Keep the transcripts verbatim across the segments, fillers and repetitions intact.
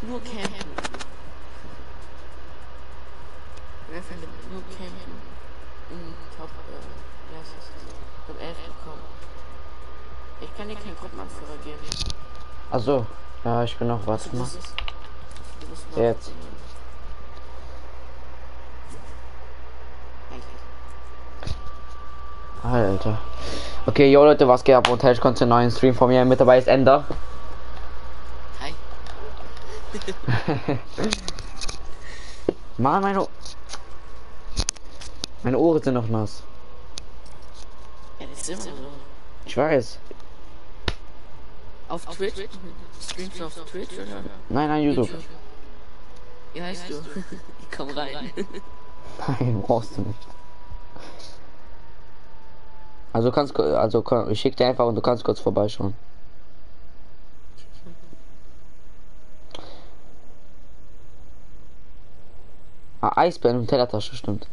Nur campen. Wer findet nur campen in Top, äh, ja, Top elf bekommen? Ich kann dir keinen Gruppenanführer geben. Also, ja, ich bin noch, warte mal. Jetzt. Alter. Okay, yo Leute, was geht ab? Und herzlich kommt zu einem neuen Stream von mir. Mit dabei ist Ender. Hi. Mann, meine o meine Ohren sind noch nass. Ja, das ist immer so. Ich weiß. Auf Twitch? Streamst du auf Twitch oder? Nein, nein, YouTube. Wie heißt du? Ich komm rein. Nein, brauchst du nicht. Also kannst also ich schick dir einfach und du kannst kurz vorbeischauen. Ah, Eisbären und Tellertasche, stimmt.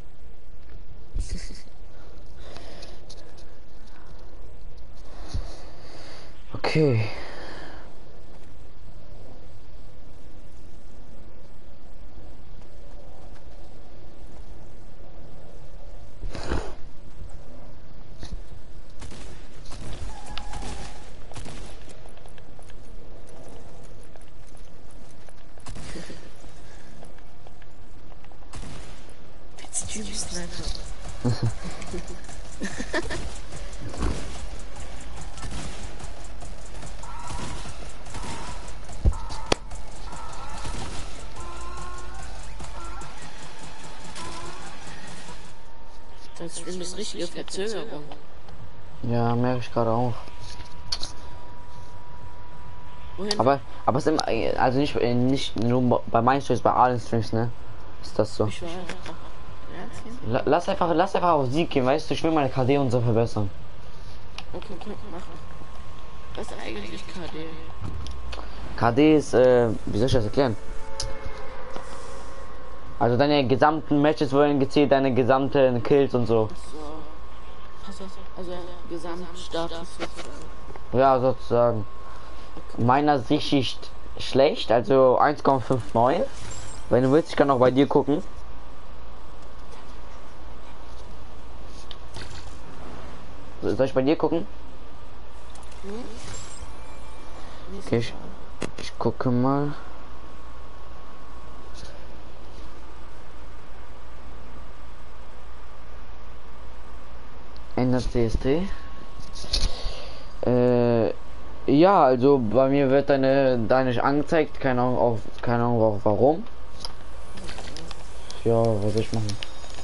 Okay. Stream Sniper. Dein Stream ist richtige Verzögerung. Ja, merke ich gerade auch. Wohin? Aber aber es ist immer, also nicht nicht nur bei meinen Streams, bei allen Streams, ne? Ist das so? Ich war La lass einfach lass einfach auf Sieg gehen, weißt du, ich will meine K D und so verbessern. Okay, okay, mach. Was ist eigentlich K D? K D ist, äh, wie soll ich das erklären? Also deine gesamten Matches wurden gezählt, deine gesamten Kills und so. So. Also, also Gesamtstatus. Ja, sozusagen. Meiner ist richtig schlecht, also eins Komma neunundfünfzig. Wenn du willst, ich kann auch bei dir gucken. Soll ich bei dir gucken? Okay, ich, ich gucke mal. Ändert C S T. Äh, ja, also bei mir wird deine deine angezeigt, keine Ahnung auf keine Ahnung auch warum. Ja, was soll ich machen?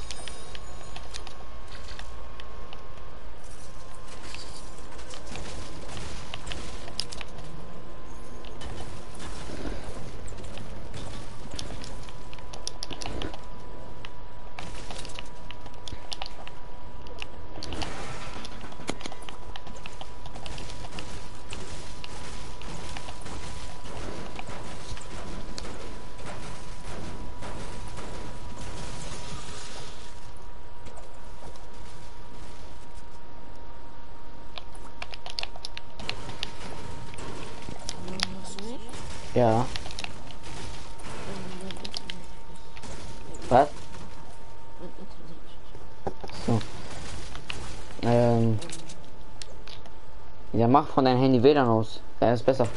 Ja. Was? So. Ähm. Ja, mach von deinem Handy W L A N aus. Ja, ist besser.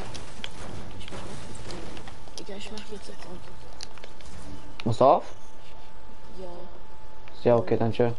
Egal, ich mach jetzt auf. Musst du auf? Ja. Ja, okay, dann schön.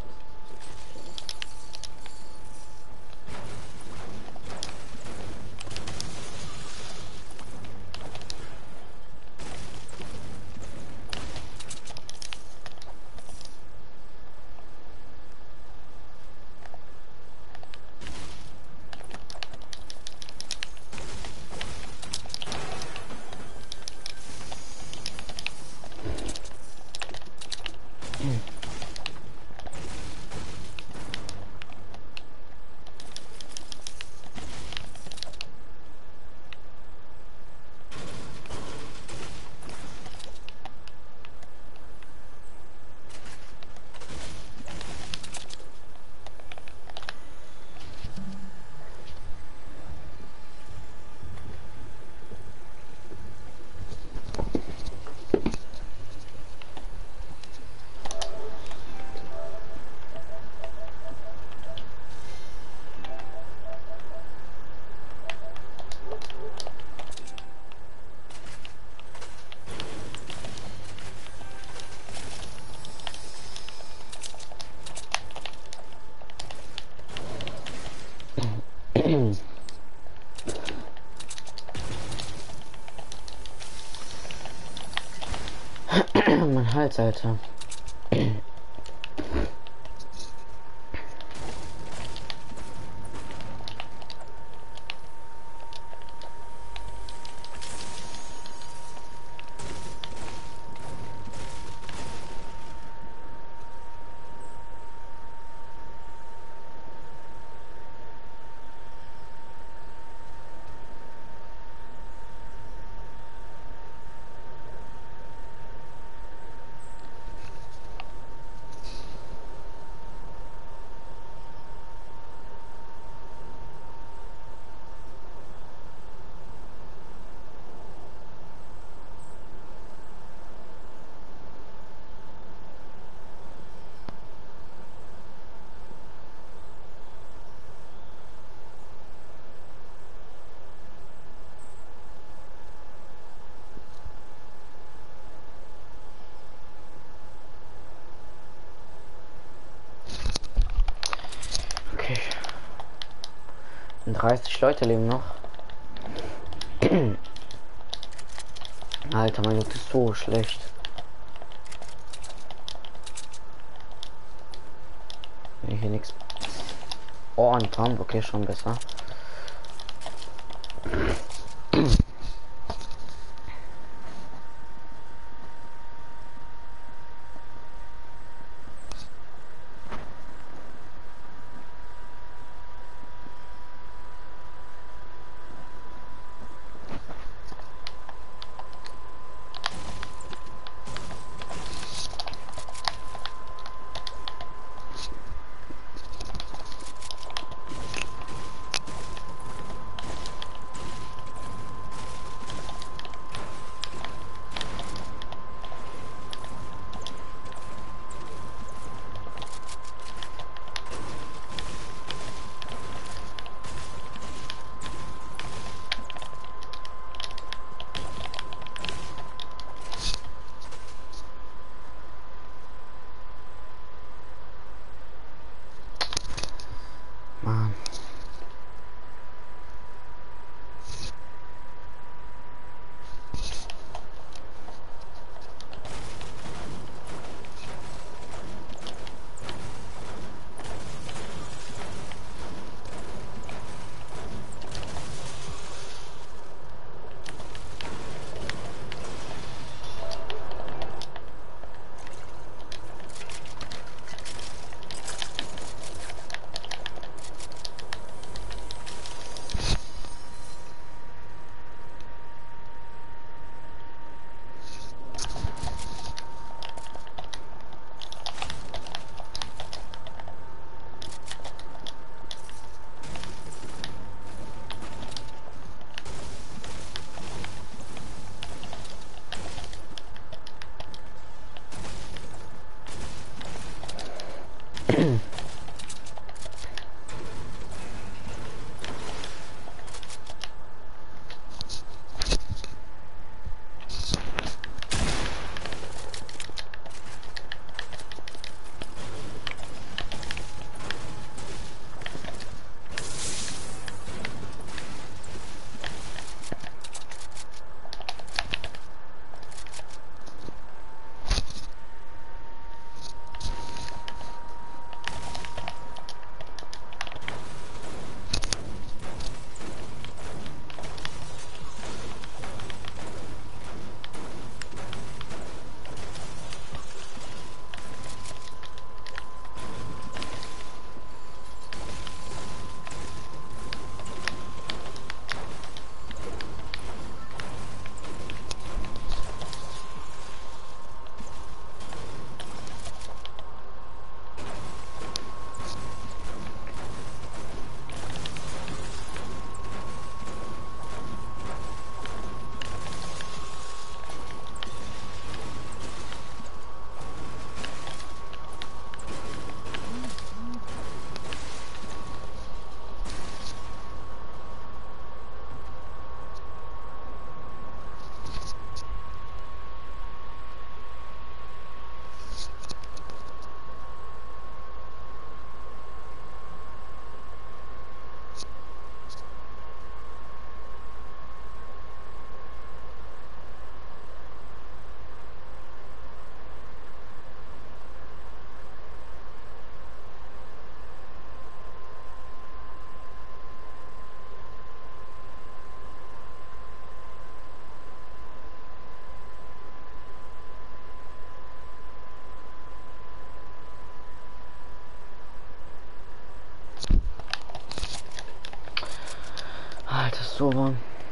Mein Hals, Alter. Okay. dreißig Leute leben noch. Alter, mein Loot ist so schlecht. Wenn hier nichts. Oh, ein Pump, okay, schon besser. So.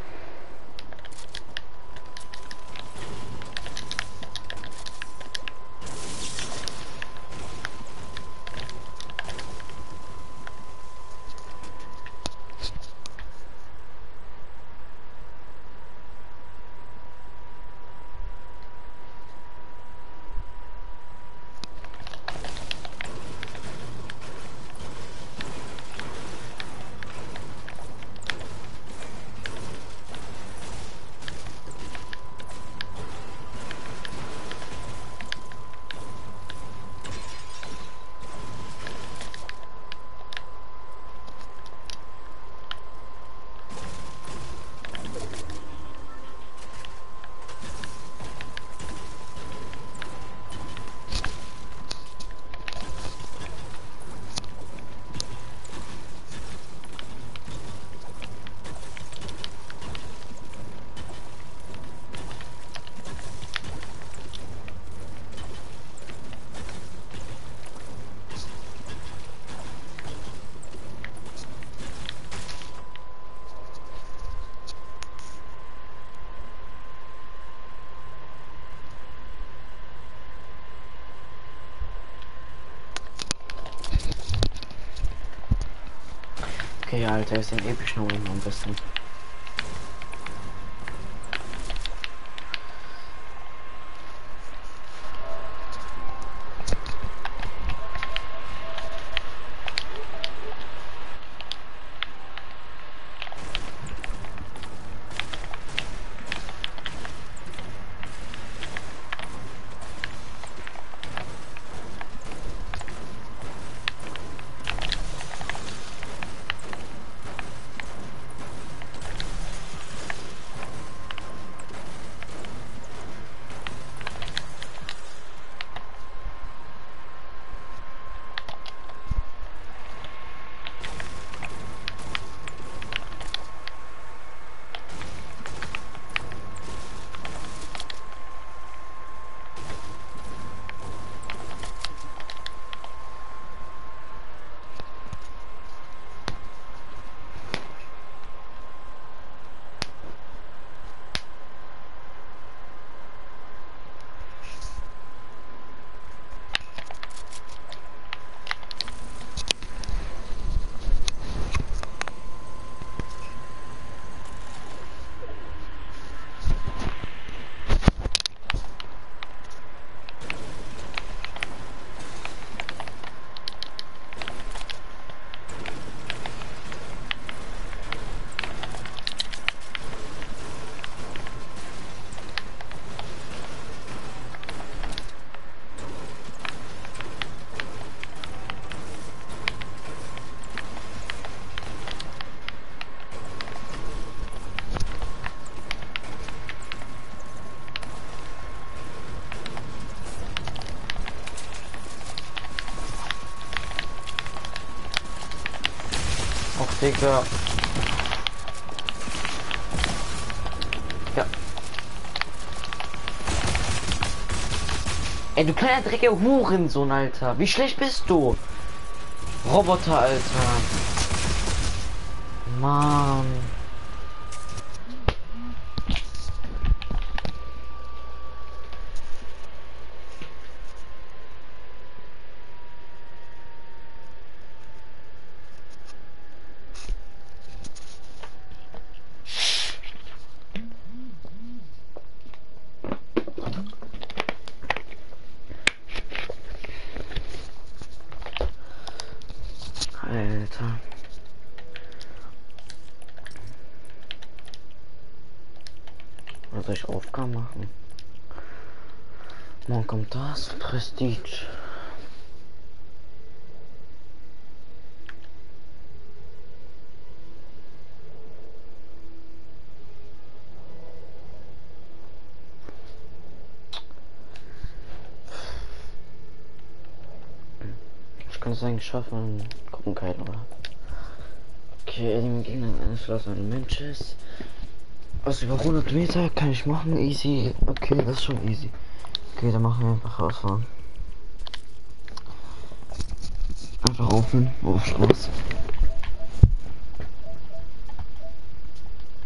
Okay, Alter, ist den epischen Moment am besten. Digga. Ja. Ey, du kleiner dreckiger Hurensohn, Alter. Wie schlecht bist du? Roboter, Alter. Mann. Alter. Was soll ich Aufgaben machen? Morgen kommt das. Prestige. Ich kann es eigentlich schaffen. Gucken keinen, oder? Okay, dem Gegner eines schlossenen Mensches. Was über hundert Meter kann ich machen, easy. Okay, das ist schon easy. Okay, dann machen wir einfach rausfahren. Einfach aufhören, wo Spaß.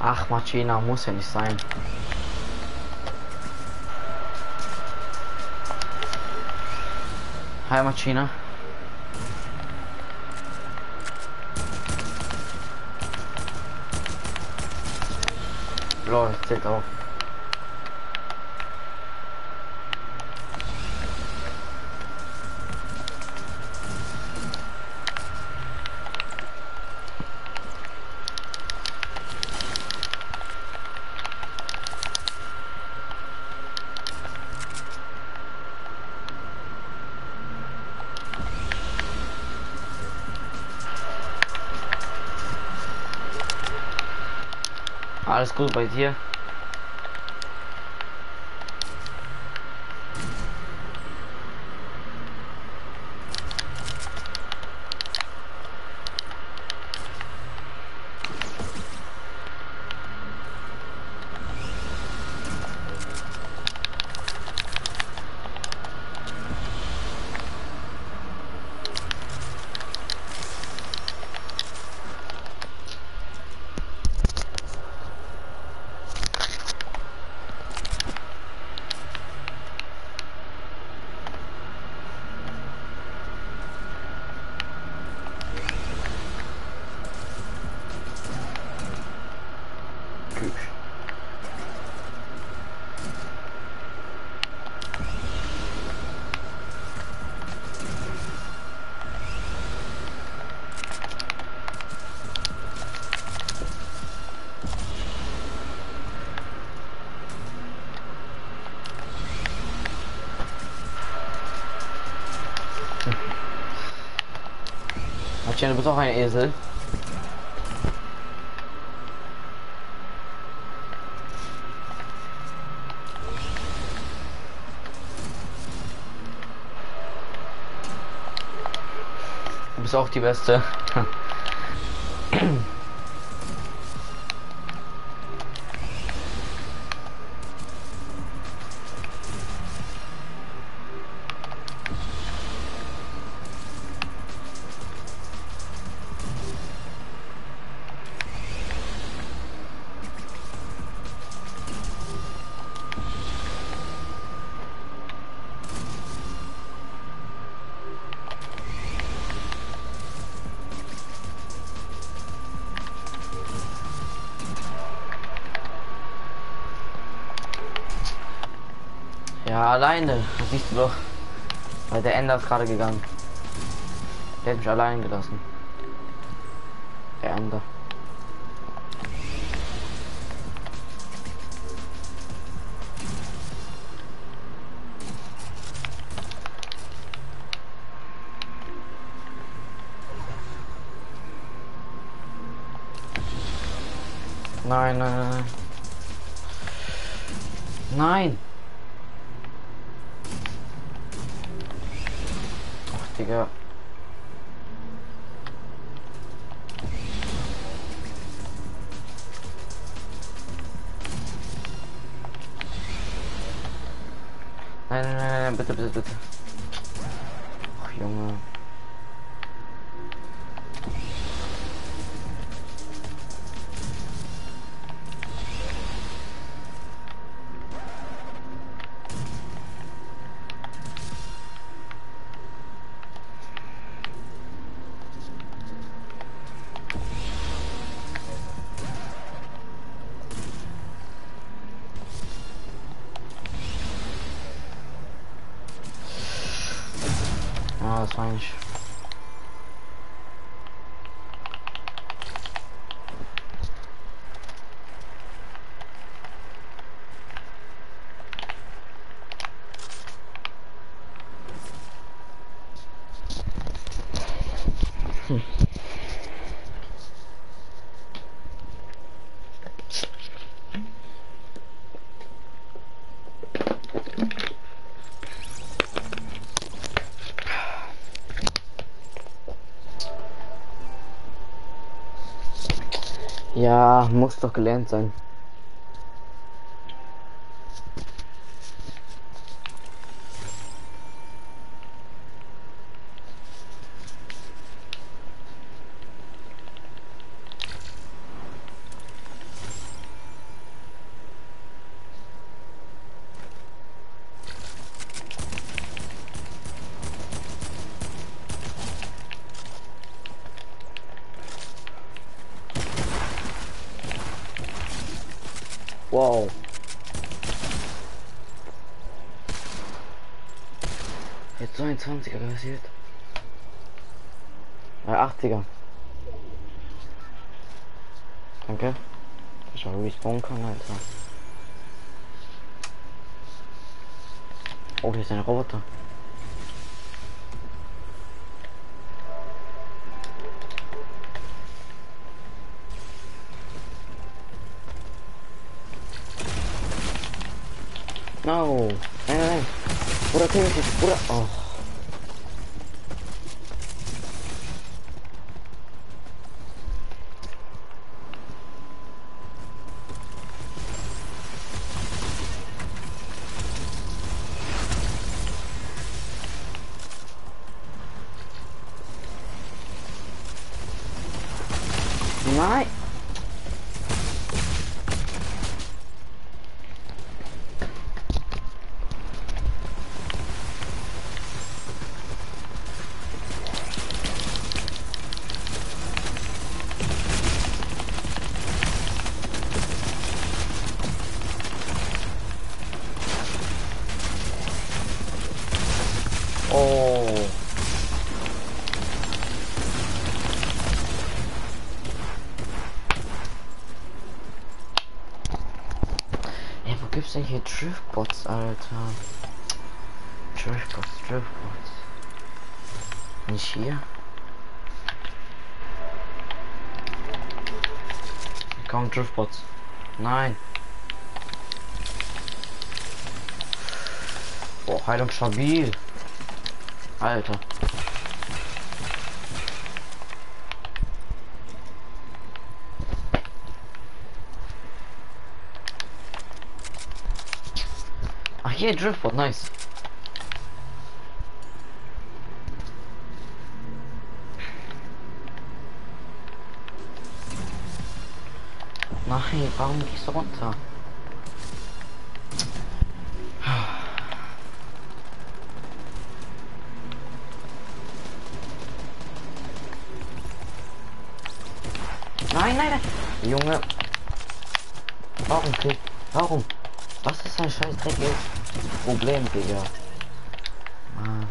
Ach, Marcina, muss ja nicht sein. Hi, Marcina. Lol, zählt auf. Alles gut bei dir? Marcina, du bist auch ein Esel. Du bist auch die Beste. Ja, alleine. Das siehst du doch. Weil der Ender ist gerade gegangen. Der hat mich allein gelassen. Der Ender. Nein, nein, nein, nein. Nein. Ach, Digga. Nein, nein, nein, nein, bitte, bitte, bitte. Ach, Junge. Ah, das war nicht. Hm. Ja, muss doch gelernt sein. Wow. Jetzt so ein zwanziger passiert. Äh, achtziger. Danke. Ich mal respawnen kann, Alter. Oh, hier ist ein Roboter. No. Nein, nein, nein. Bruder, kill mich nicht. Bruder. Oh. Nein. Oh. Ey, wo gibt's denn hier Driftbots, Alter? Driftbots, Driftbots. Nicht hier? Komm, Driftbots. Nein. Oh, Heilung stabil. Alter. Ach, hier Driftbot, nice. Nein, warum gehst du runter? Nein, nein, nein. Junge. Warum krieg... Warum? Was ist ein scheiß dreckiges Problem, Digga? Mann.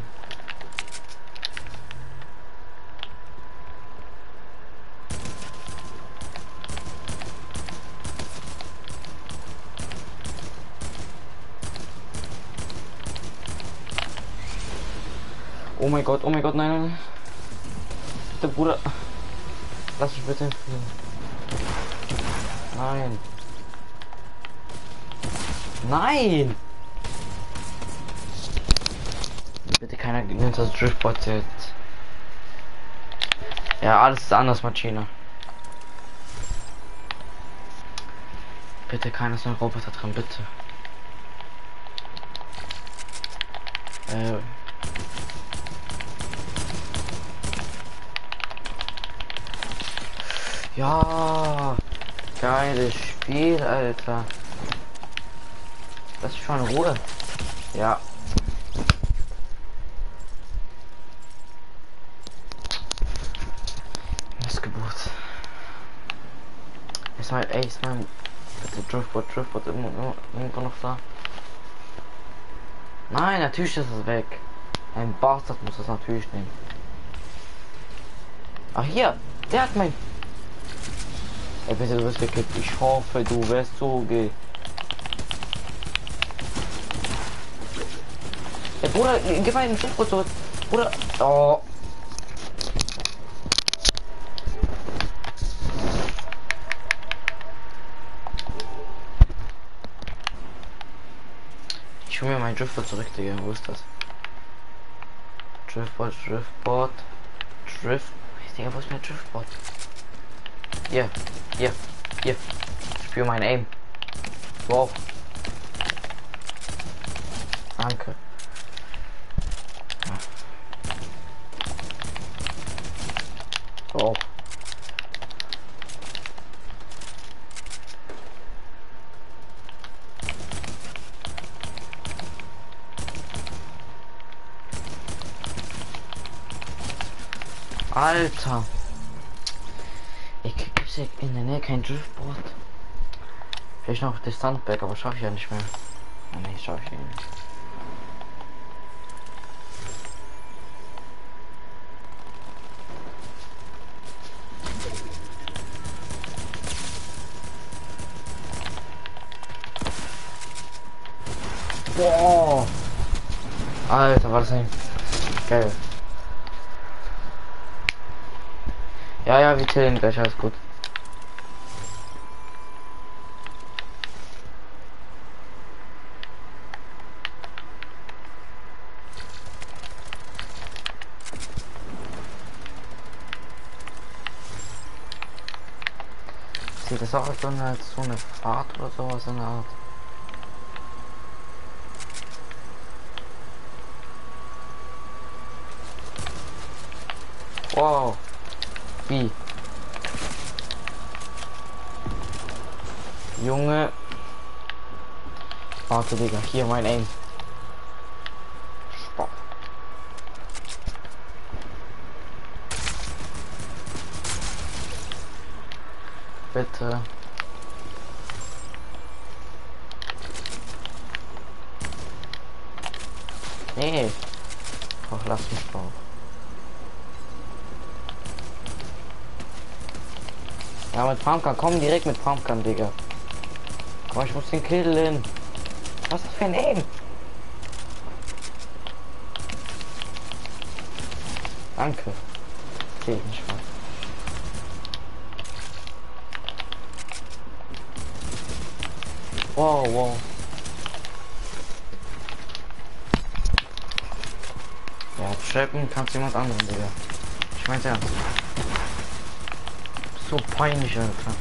Oh mein Gott, oh mein Gott, nein, nein, nein. Der Bruder. Lass mich bitte entfliehen. Nein. Nein! Bitte keiner nimmt das Driftbot jetzt. Ja, alles ist anders, Machina. Bitte keiner ist ein Roboter dran, bitte. Äh. Ja, geiles Spiel, Alter. Das ist schon Ruhe. Ja. Missgeburt. Ist mein, ey, ist mein bitte Driftbot, Driftbot immer, immer, immer noch da. Nein, natürlich ist es weg. Ein Bastard muss das natürlich nehmen. Ach hier, der hat mein. Ey, bitte, du wirst gekippt. Ich hoffe, du wirst so ge. Ey, Bruder, gib mal den Schiffboot zurück. Bruder. Oh. Ich hol mir mein Driftboot zurück, Digga. Wo ist das? Driftboot, Driftboot. Drift. Digga, wo ist mein Driftboot? Hier, hier, hier. Ich spüre mein Aim. Wow. Danke. Wow. Alter. Ich krieg in der Nähe kein Driftboot. Vielleicht noch das Sandberg, aber schaffe ich ja nicht mehr. Oh, nee, schaffe ich nicht. Boah! Alter, war das ein geil. Ja, ja, wir chillen gleich, alles gut. Sieht das auch so eine, so eine Fahrt oder sowas in der Art? Wow! Wie? Junge! Warte, Digga, hier mein Aim. Sport. Bitte. Nee. Ach, lass mich drauf. Ja, mit Pumpgun, komm direkt mit Pumpgun, Digga. Aber ich muss den killen. Was ist das für ein Aim? Danke. Sehe ich nicht mal. Wow, wow. Ja, trappen kannst du jemand anderen, Digga. Ich mein's ernst. So peinlich, Alter.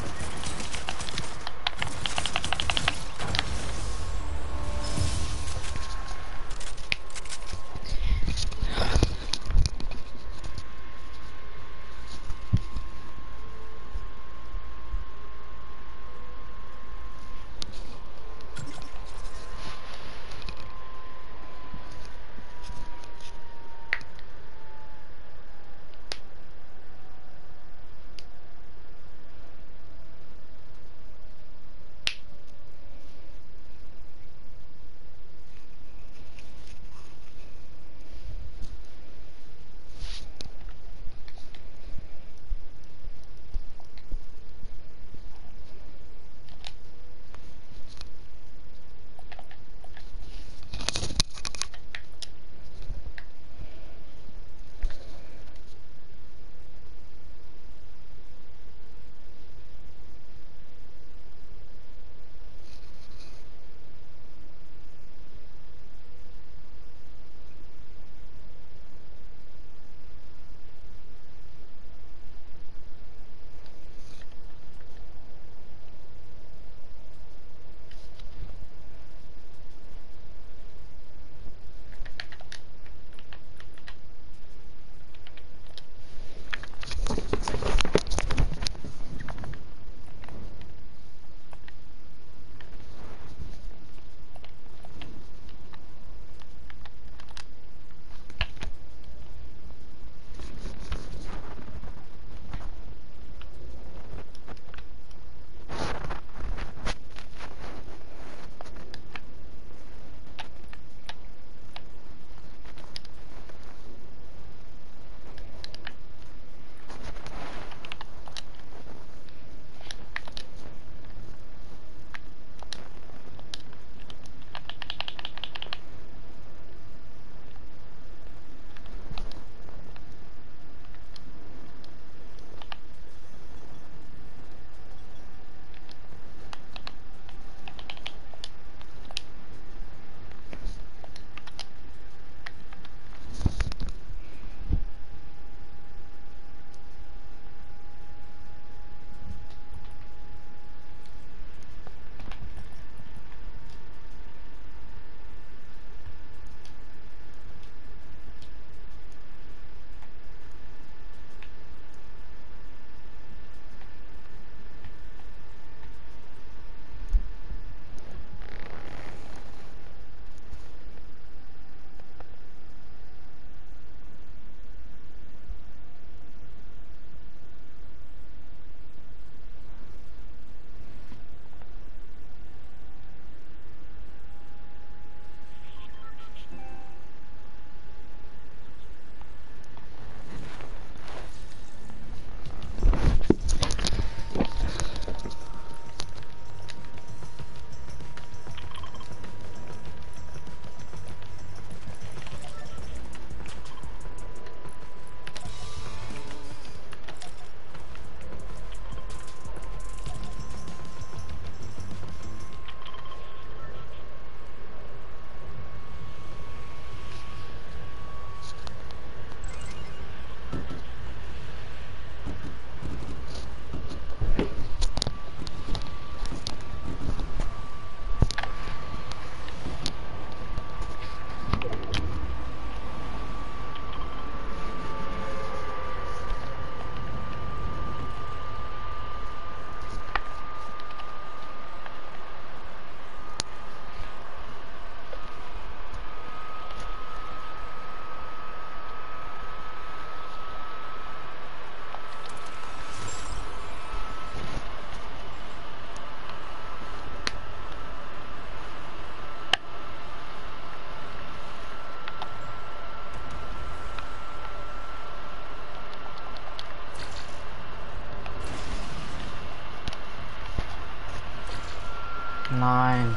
Nein.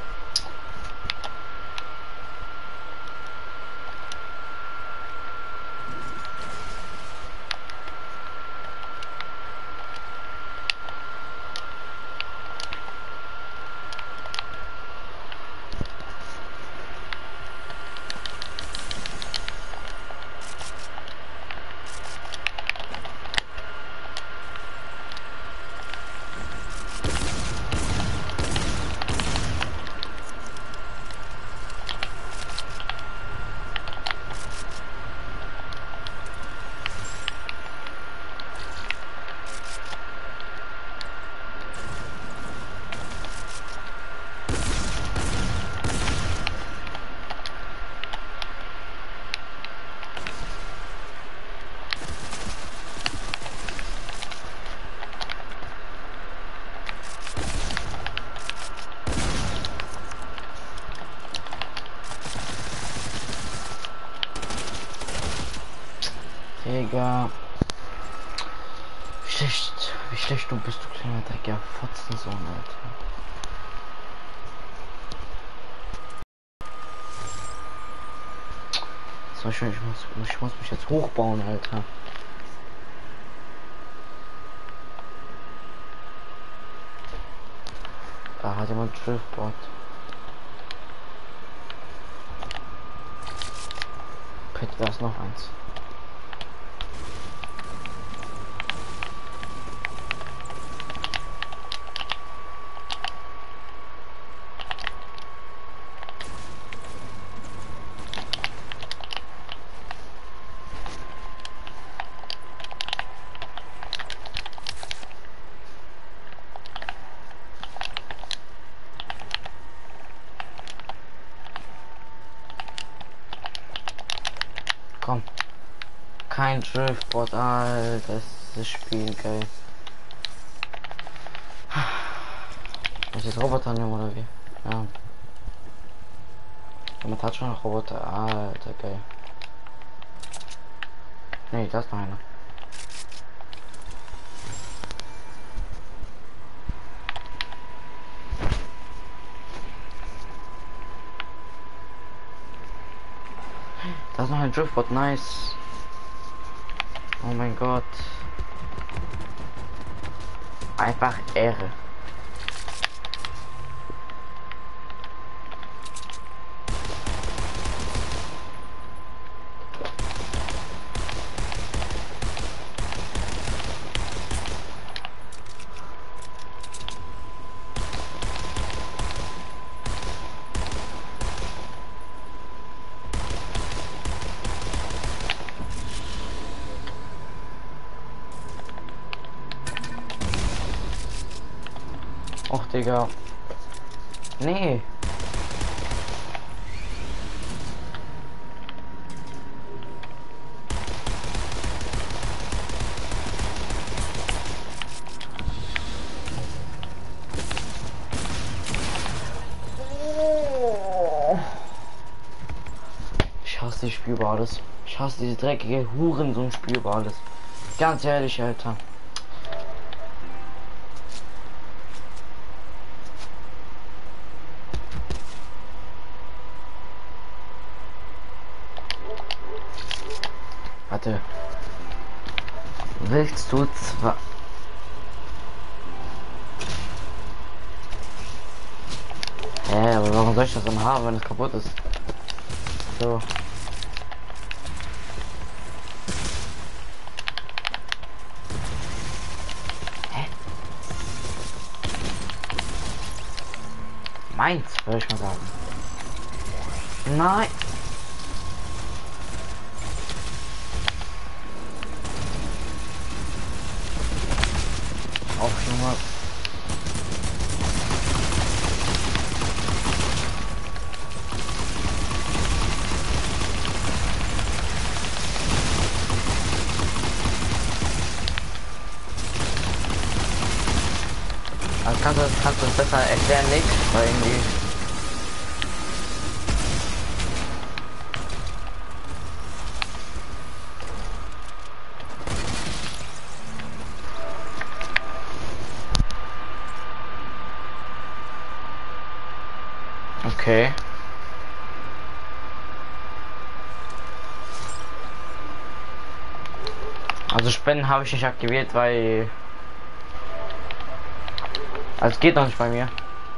Digga. Wie schlecht, wie schlecht du bist, du kleiner Drecker. Fotzensohn, Alter. So, ich, muss, ich muss mich jetzt hochbauen, Alter. Da hat jemand Driftboard. Pit, da ist noch eins. Komm. Kein Driftboard, Alter, das ist das Spiel geil. Das ist Roboter nehmen oder wie? Ja. Man hat schon noch Roboter, Alter, geil. Nee, das ist noch einer. Das ist noch ein Driftboard, nice. Oh mein Gott. Einfach Ehre. Och, Digga. Nee. Ich hasse dieses Spiel über alles. Ich hasse diese dreckige Huren, so ein Spiel über alles. Ganz ehrlich, Alter. Warte. Willst du zwar... Hä, aber warum soll ich das dann haben, wenn es kaputt ist? So. Hä? Meins, würde ich mal sagen. Nein. Auch schon mal. Also kannst du das kannst du das besser erklären, nicht? Weil irgendwie. Okay. Also Spenden habe ich nicht aktiviert, weil also es geht noch nicht bei mir.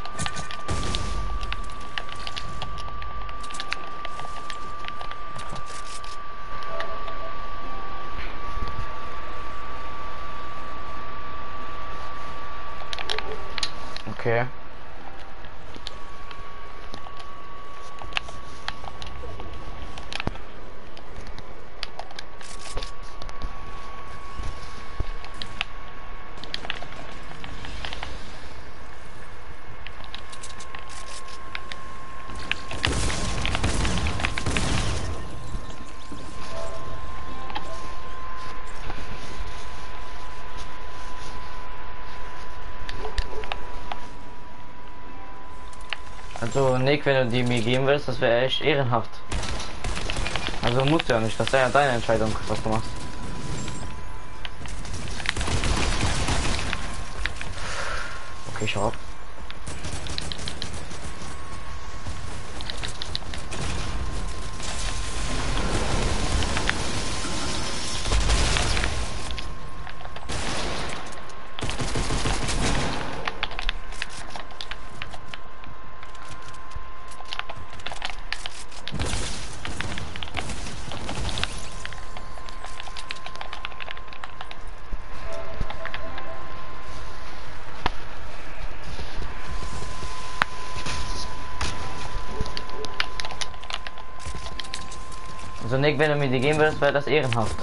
Okay. Also Nick, wenn du die mir geben willst, das wäre echt ehrenhaft. Also musst du ja nicht, das ist ja deine Entscheidung, was du machst. Okay, schau ab. Also Nick, wenn du mir die geben würdest, wäre das ehrenhaft.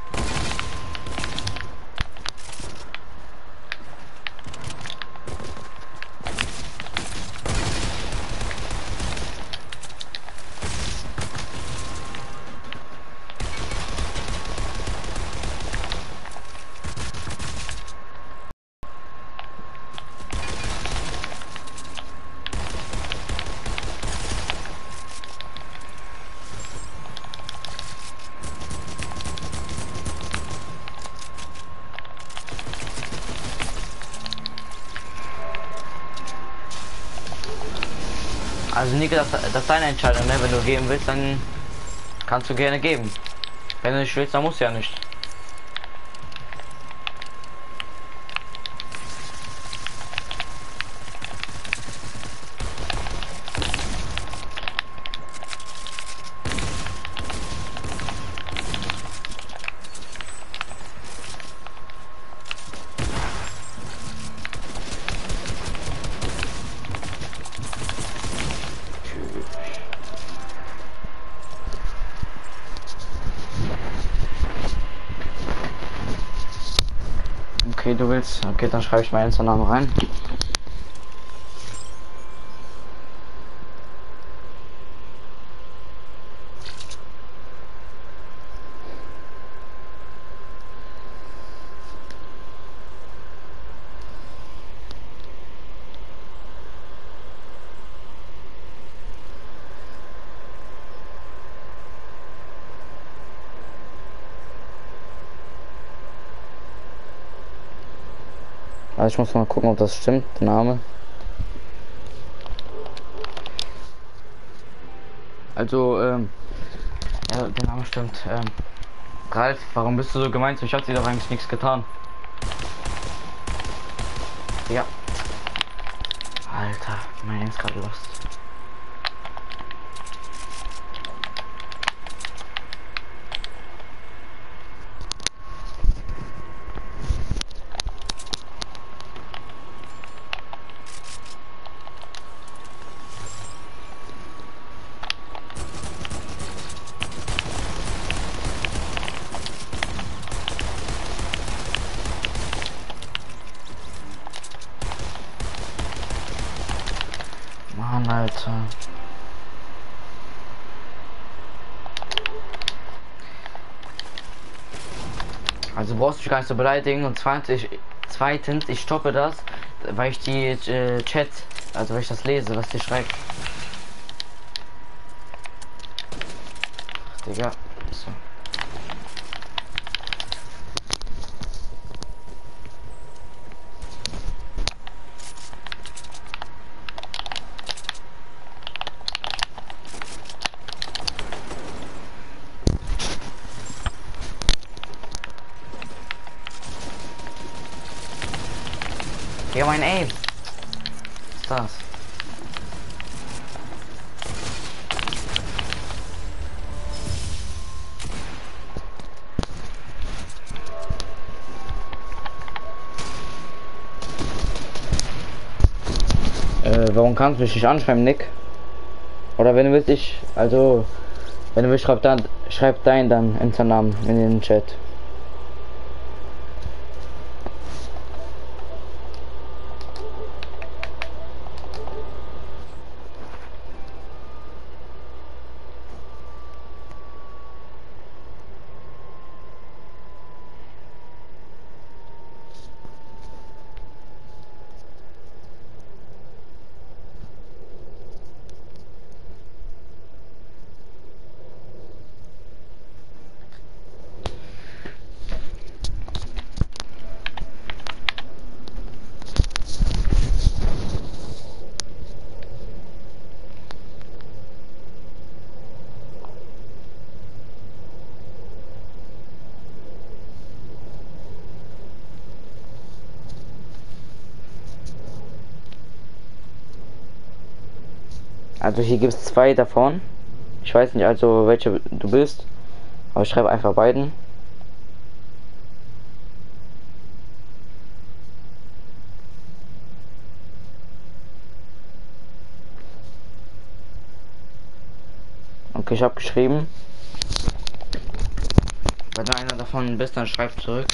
Also Nick, das, das ist deine Entscheidung, ne? Wenn du geben willst, dann kannst du gerne geben. Wenn du nicht willst, dann musst du ja nicht. Okay, du willst. Okay, dann schreibe ich meinen Insta-Namen rein. Also ich muss mal gucken, ob das stimmt, der Name. Also, ähm, ja, der Name stimmt. Ähm, Ralf, warum bist du so gemein? Ich hatte dir doch eigentlich nichts getan. Ja. Alter, mein ist gerade lost. Mann, Alter. Also brauchst du dich gar nicht so beleidigen und zweitens, ich, zweitens, ich stoppe das, weil ich die äh, Chat, also weil ich das lese, was die schreibt. Ach, Digga. So. Ja, mein Aim. Was ist das? Äh, warum kannst du mich nicht anschreiben, Nick? Oder wenn du willst, ich, also, wenn du willst, schreib dann, schreib deinen dann Insta-Namen in den Chat. Also hier gibt es zwei davon. Ich weiß nicht also welche du bist, aber ich schreibe einfach beiden. Okay, ich habe geschrieben. Wenn du einer davon bist, dann schreib zurück.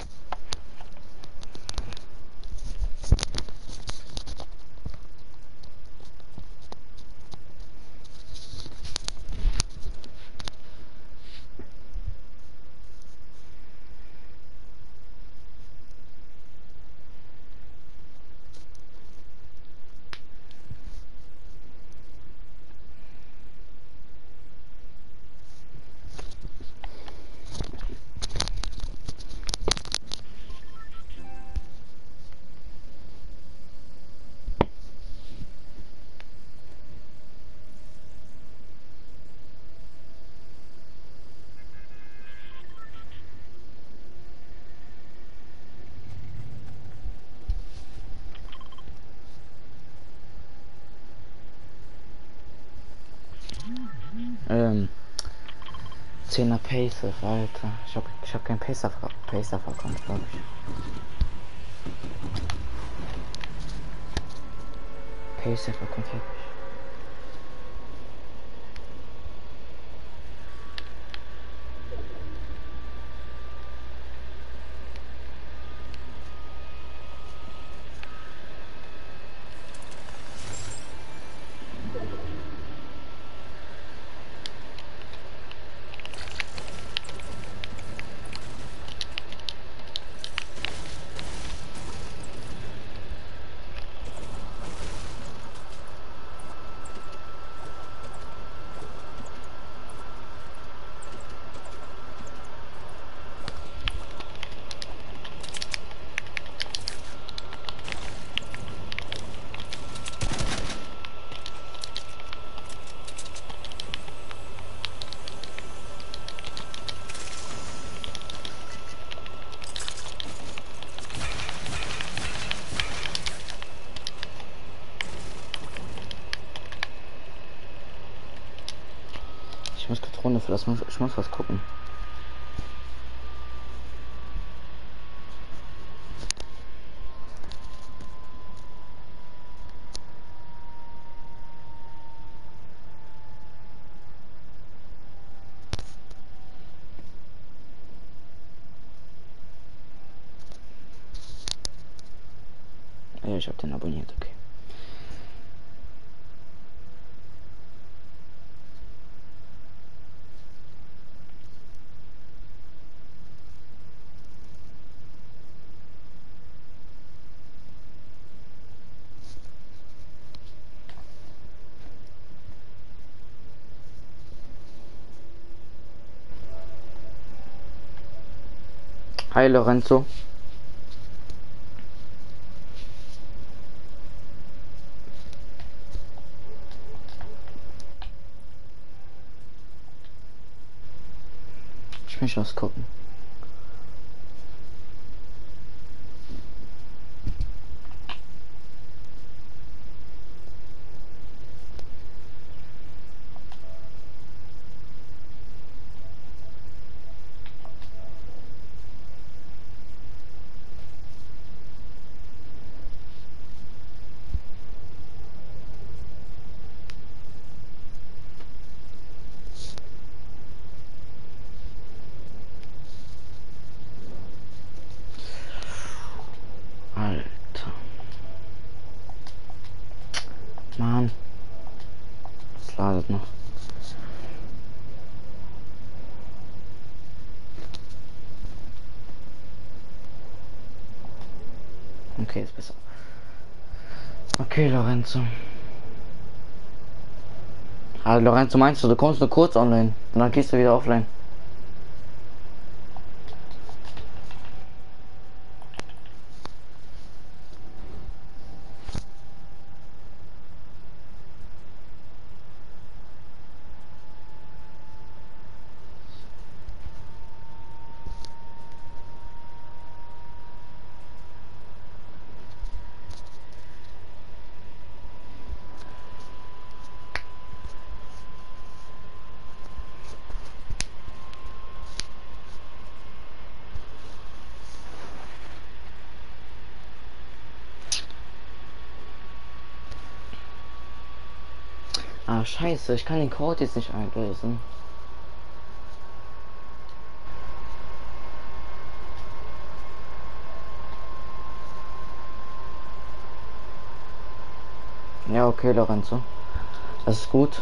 Ähm, zehner Pacer, Alter. Ich hab, ich hab keinen Pacer, Pacer verkommen, glaube ich. Pacer verkommt wirklich. Ich muss Patrone für das, ich muss was gucken. Ja, ich habe den abonniert, okay. Hi Lorenzo. Ich muss was gucken. geht noch. Okay, ist besser. Okay, Lorenzo. Ah, Lorenzo, meinst du, du kommst nur kurz online, und dann gehst du wieder offline? Ah, scheiße, ich kann den Code jetzt nicht einlösen. Ja, okay, Lorenzo. Das ist gut.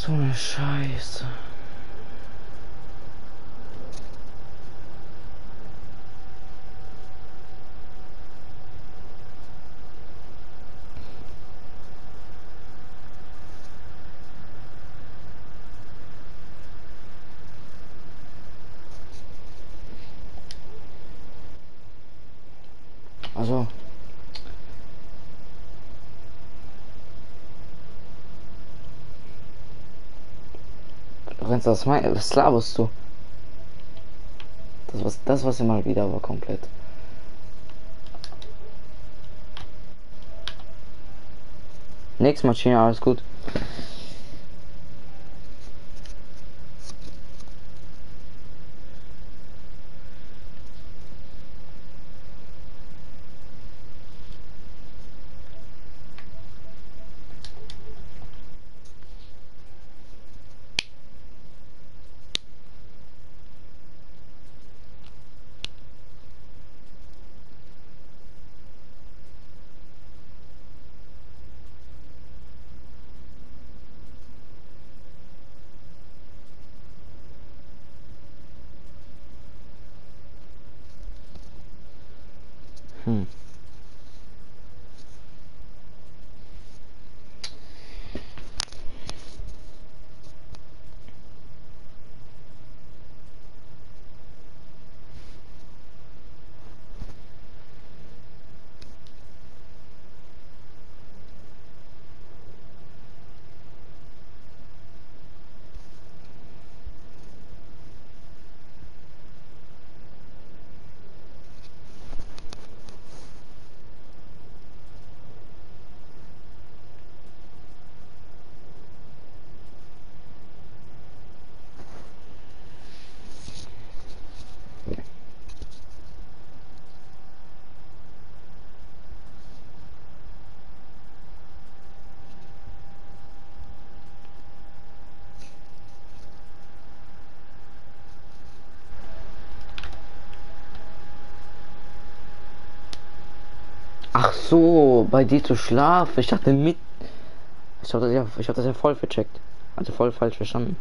So eine Scheiße. Also. Lorenz, was meinst was laberst du? Das was das was immer wieder war komplett. Nächstes Mal China, alles gut. Hm. Ach so, bei dir zu schlafen. Ich dachte mit. Ich habe das ja, ich habe das ja voll vercheckt. Also voll falsch verstanden.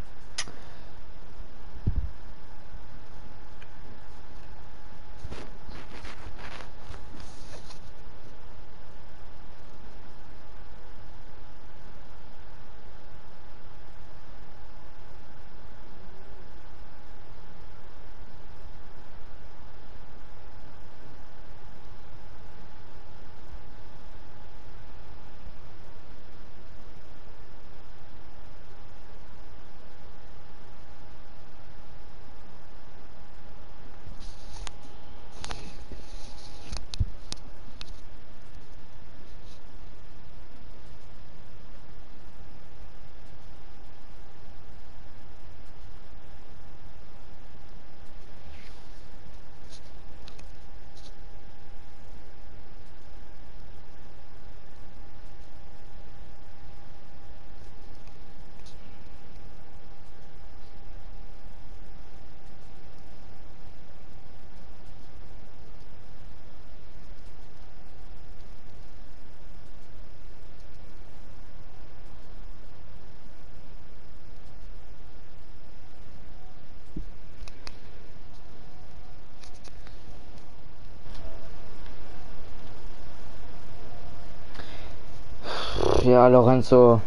Ja, Lorenzo.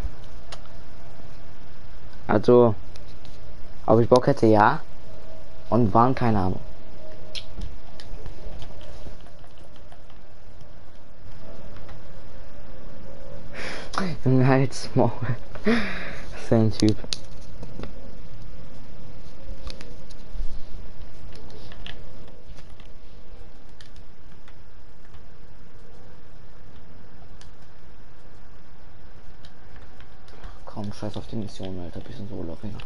Also, ob ich Bock hätte, ja. Und wann, keine Ahnung. Junge, halt's Maul. Das ist ein Typ. Komm, scheiß auf die Mission, Alter. Bisschen so Lorena.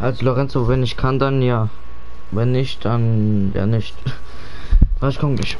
Also Lorenzo, wenn ich kann, dann ja. Wenn nicht, dann ja nicht. Was kommt nicht.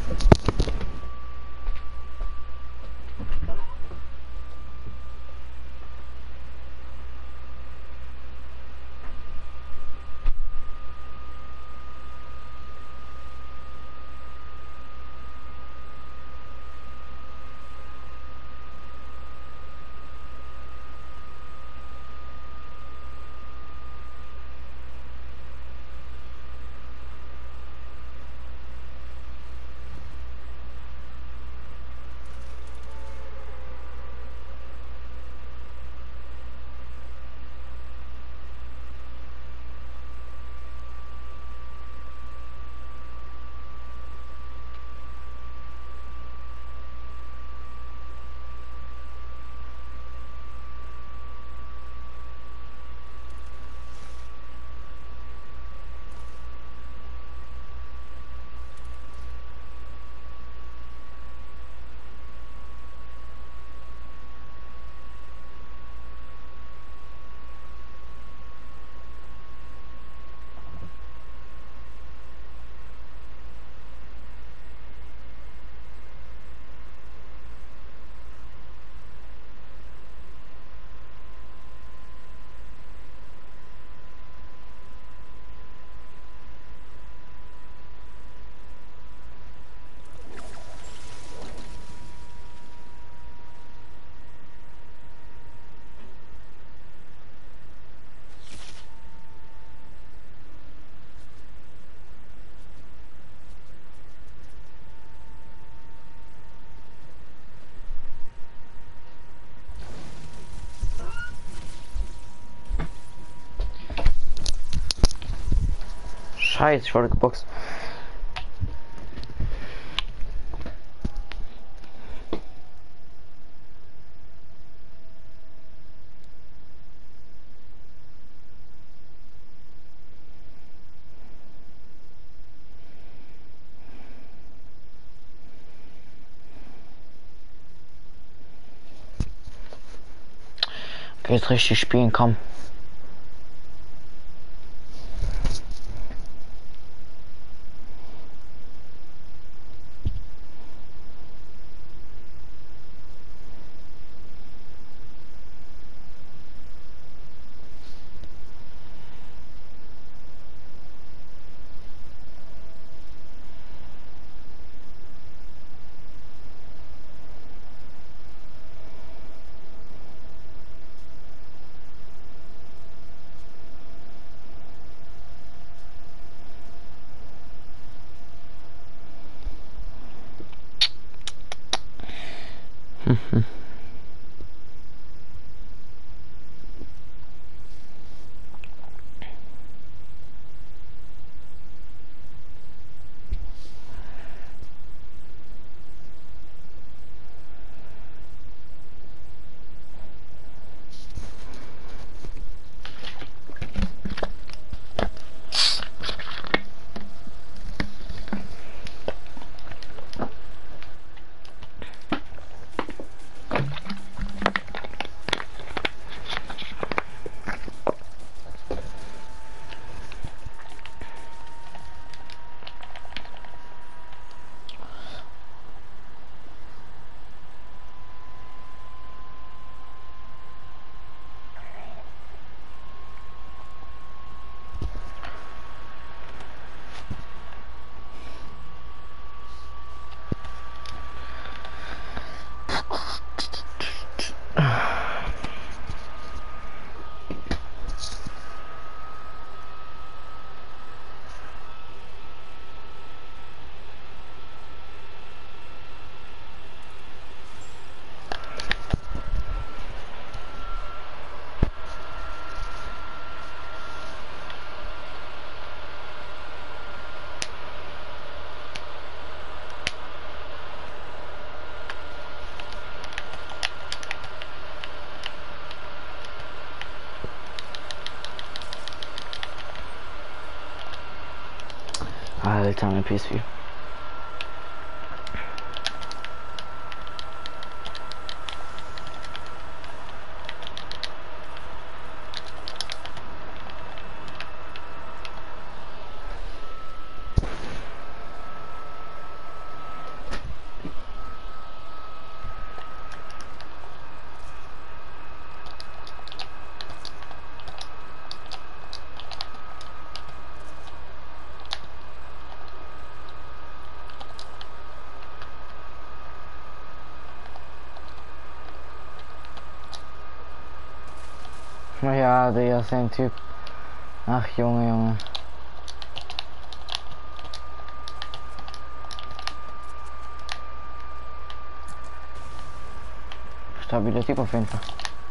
Scheiße, ich wurde geboxt. Okay, jetzt richtig spielen, komm. Alter, mein P S vier. Ja, der ist ein Typ. Ach, Junge, Junge. Stabiler Typ auf jeden Fall.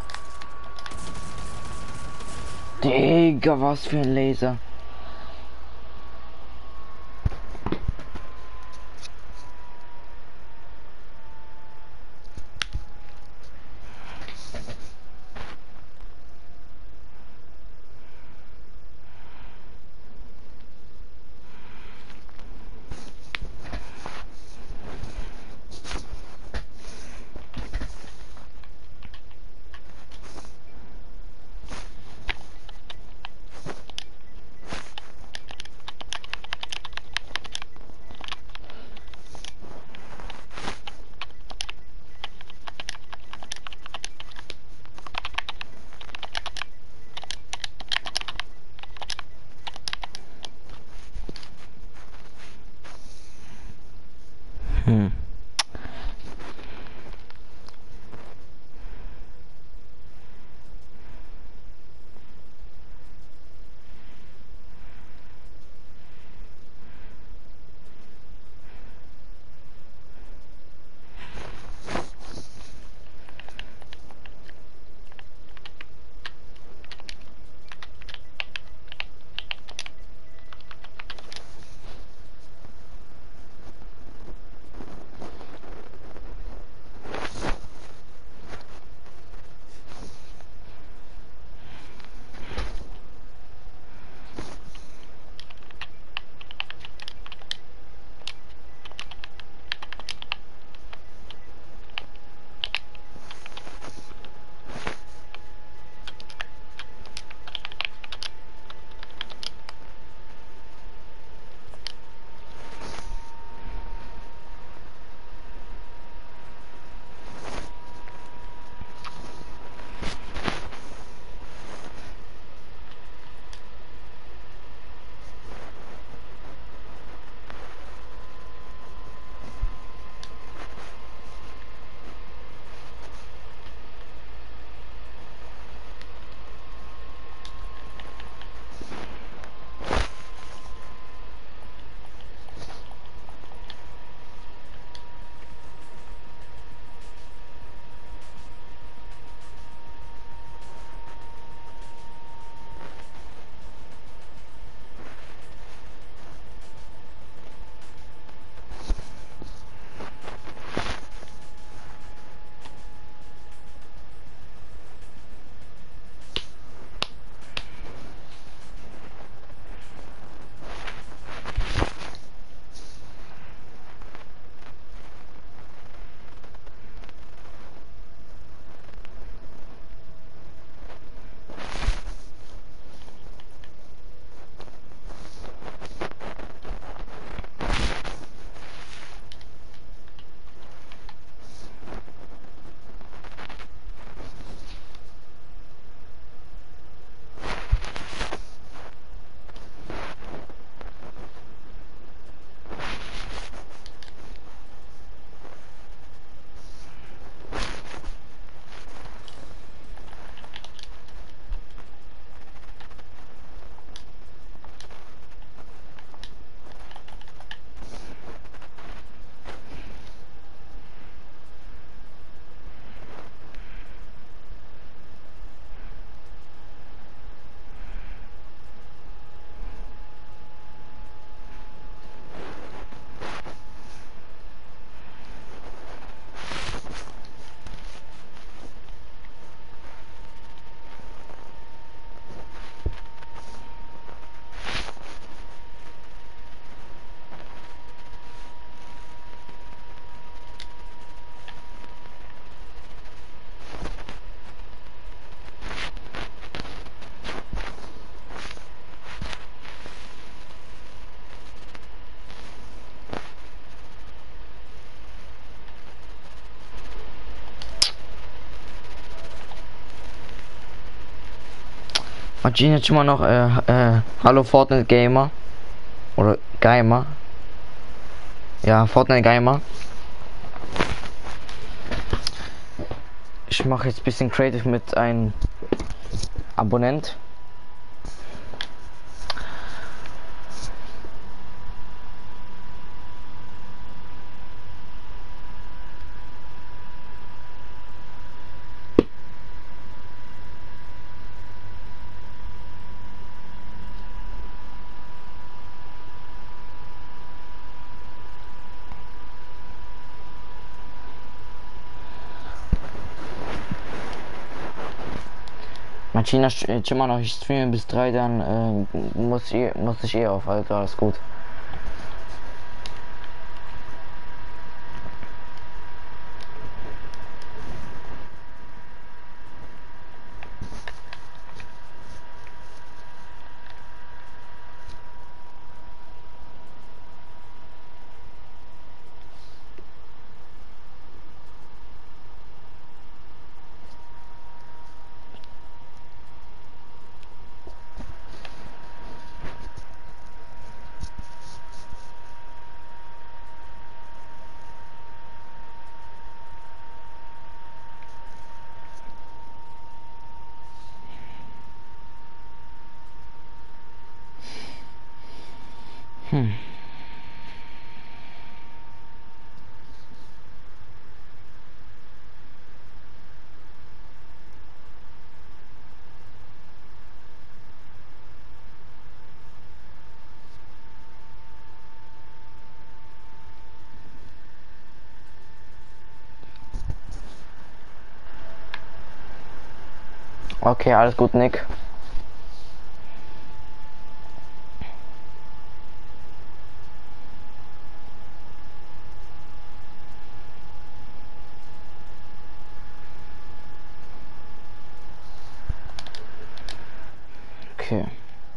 Digga, was für ein Laser. Hm. Hat Gene jetzt schon mal noch äh, äh, Hallo Fortnite Gamer oder Gamer? Ja, Fortnite Gamer. Ich mache jetzt ein bisschen creative mit ein Abonnent. Martina, jetzt immer noch, ich streame bis drei, dann äh, muss ich muss ich eh auf, also alles gut. Hm. Okay, alles gut, Nick. Okay.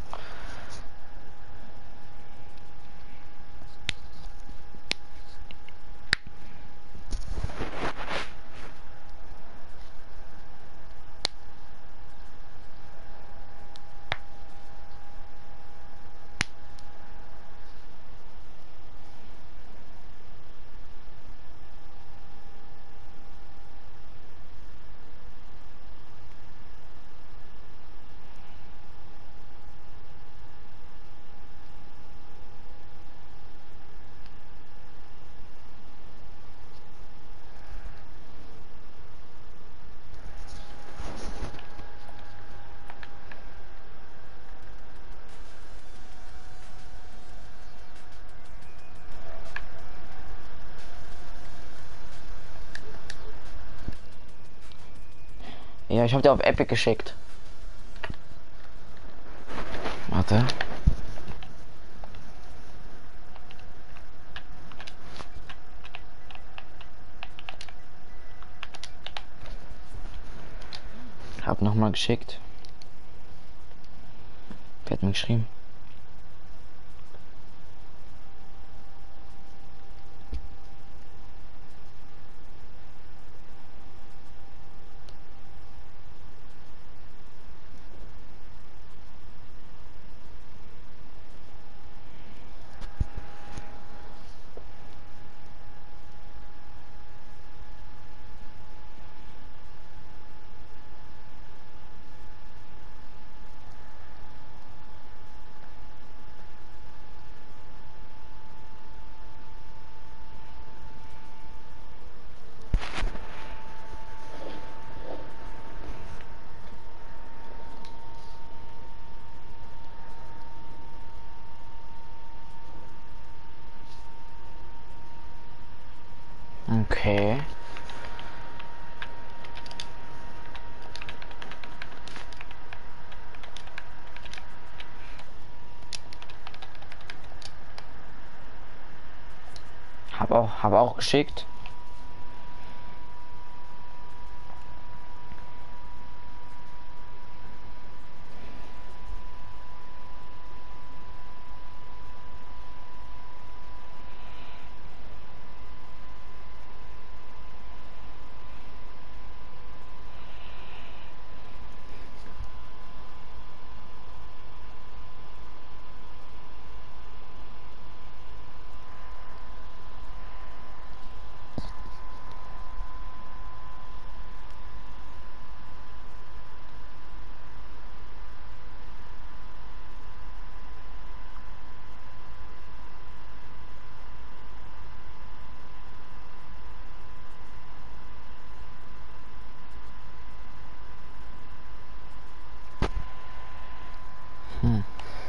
Ja, ich habe dir auf Epic geschickt. Warte. Hab noch mal geschickt. Wer hat mir geschrieben? Okay. Hab auch, hab auch geschickt. Hm.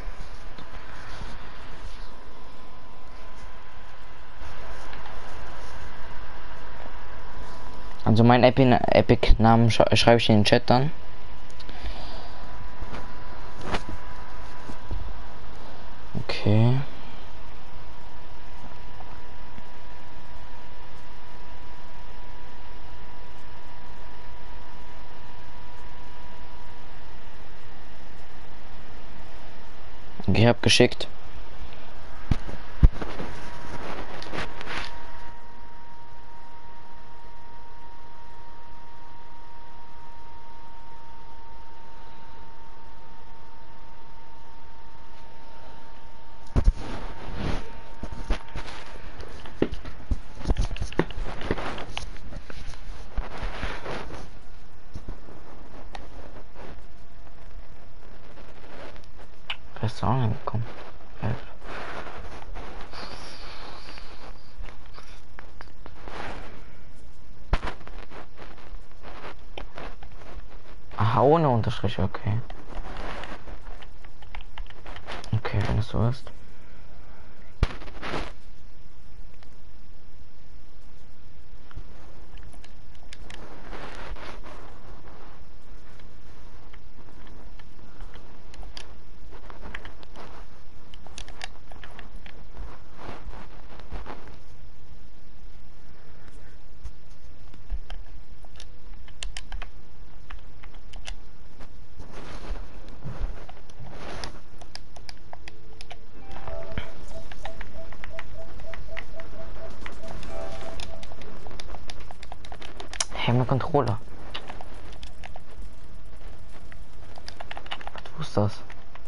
Also mein Epic-Namen sch schreibe ich in den Chat dann. Okay. Ich hab geschickt. Restaurant gekommen. Aha, ohne Unterstrich, okay. Okay, wenn es so ist. Hey, mein Controller. Wo ist das?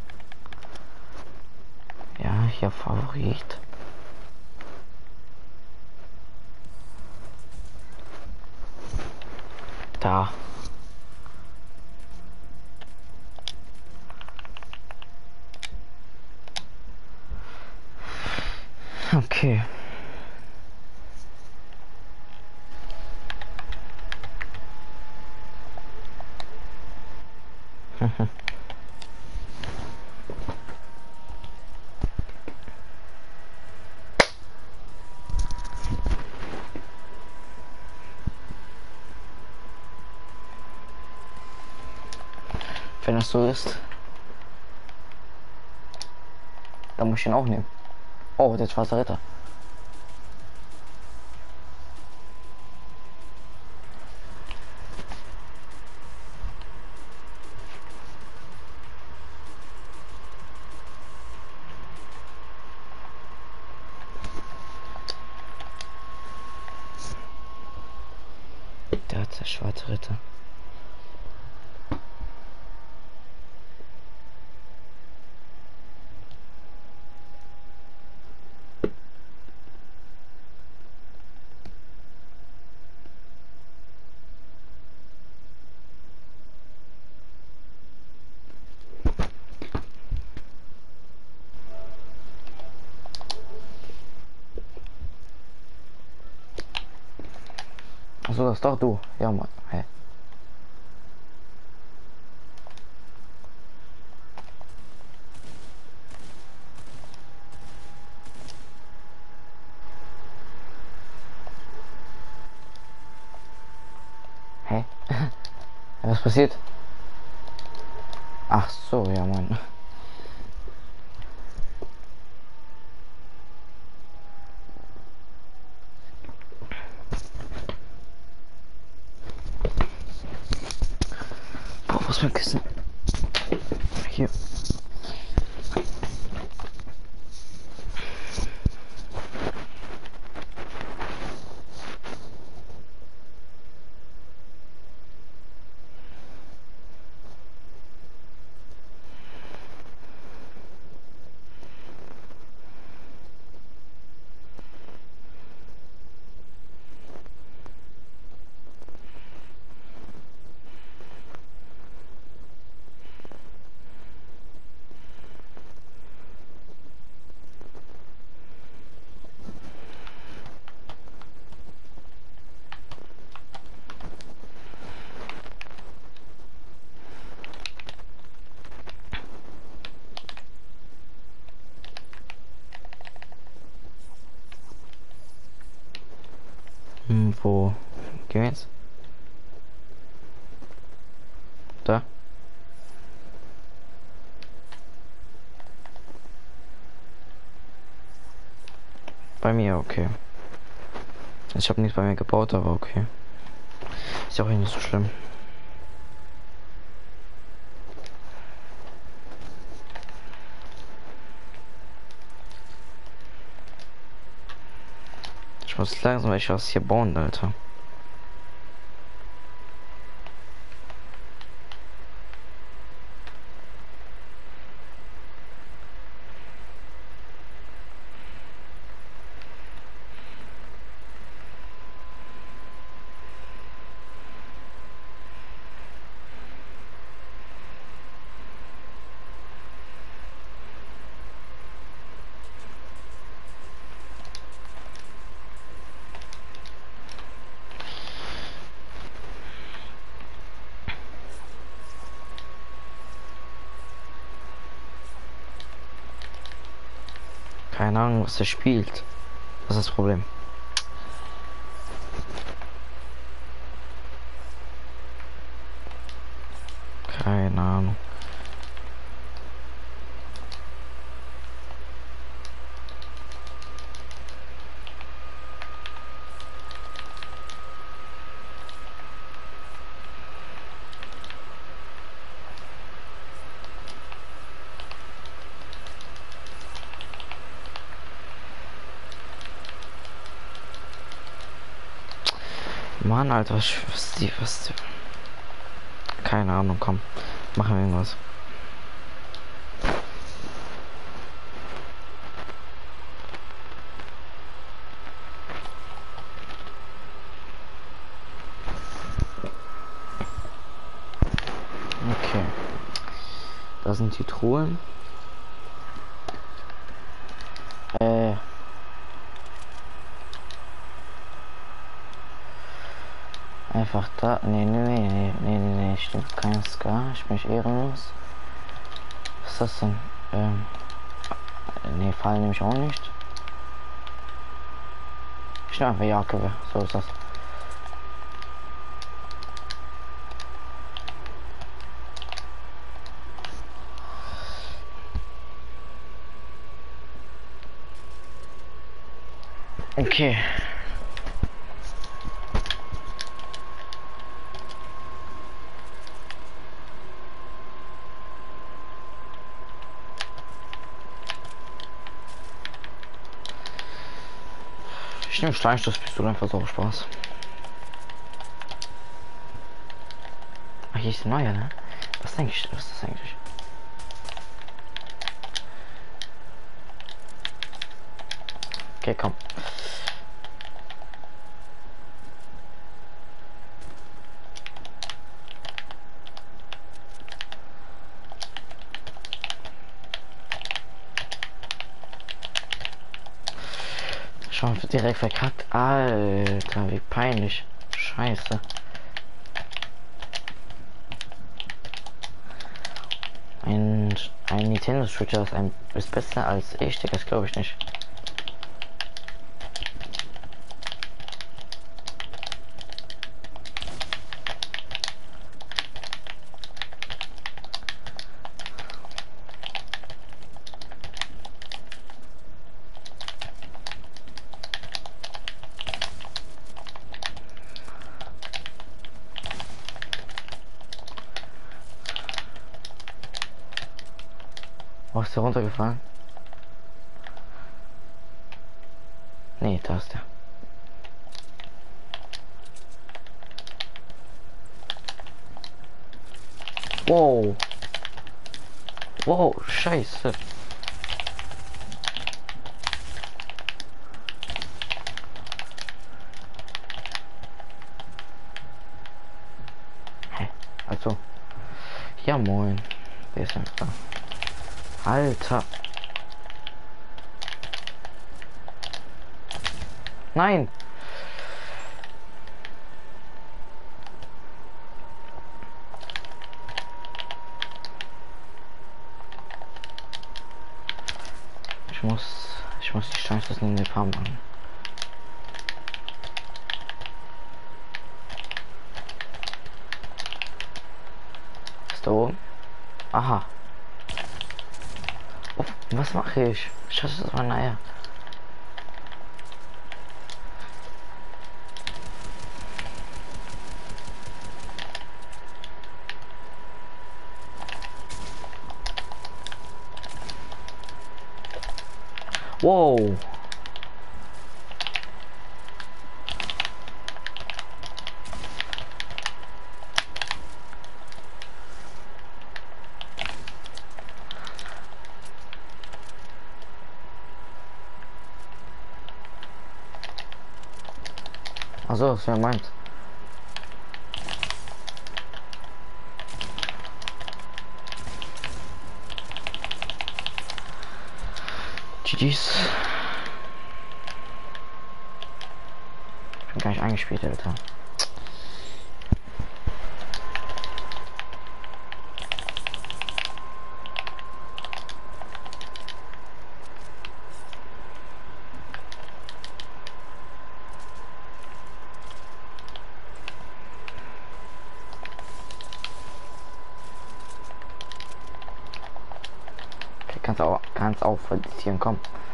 Ja, hier Favorit. Da. Okay. Wenn das so ist, dann muss ich ihn auch nehmen. Oh, der schwarze Ritter. Der hat der schwarze Ritter. Achso, das ist doch du. Ja, Mann. Hey. Hä? Was passiert? Ach so, ja, Mann. Boah, wo ist mein Kissen? Hier. Wo gehen wir jetzt? Da? Bei mir, okay. Ich habe nichts bei mir gebaut, aber okay. Ist ja auch nicht so schlimm. Ich muss langsam echt was hier bauen, Alter. Keine Ahnung, was er spielt. Was ist das Problem? Keine Ahnung. Mann, Alter, was, was die, was die, keine Ahnung, komm, machen wir irgendwas. Okay, da sind die Truhen. Äh. Einfach da. Nee, nee, nee, nee, nee, nee, nee, stimmt. Kein Ska. Ich bin nicht ehrenlos. Was ist das denn? Ähm. Nee, Fall nehme ich auch nicht. Ich nehme einfach Jagdgewehr. So ist das. Okay. Ich nehme Steinstoßpistole einfach so Spaß. Ach, hier ist ein neuer, ne? Was denke ich? Was ist das eigentlich? Okay, komm. Schon direkt verkackt. Alter, wie peinlich. Scheiße. Ein, ein Nintendo Switcher ist, ein, ist besser als ich, das glaube ich nicht. Wo ist der runtergefallen? Nee, da ist der. Wow. Wow, scheiße. Hä? Also. Ja, moin. Der ist einfach da. Alter. Nein. Ich muss, ich muss die Chance in den Farm machen. Ist da oben? Aha. Oh, was mache ich? Scheiße, das war ein Eier. Wow. Also, was er meint. G G's. Ich bin gar nicht eingespielt, Alter. Kannst auch, kannst auch verdient, komm.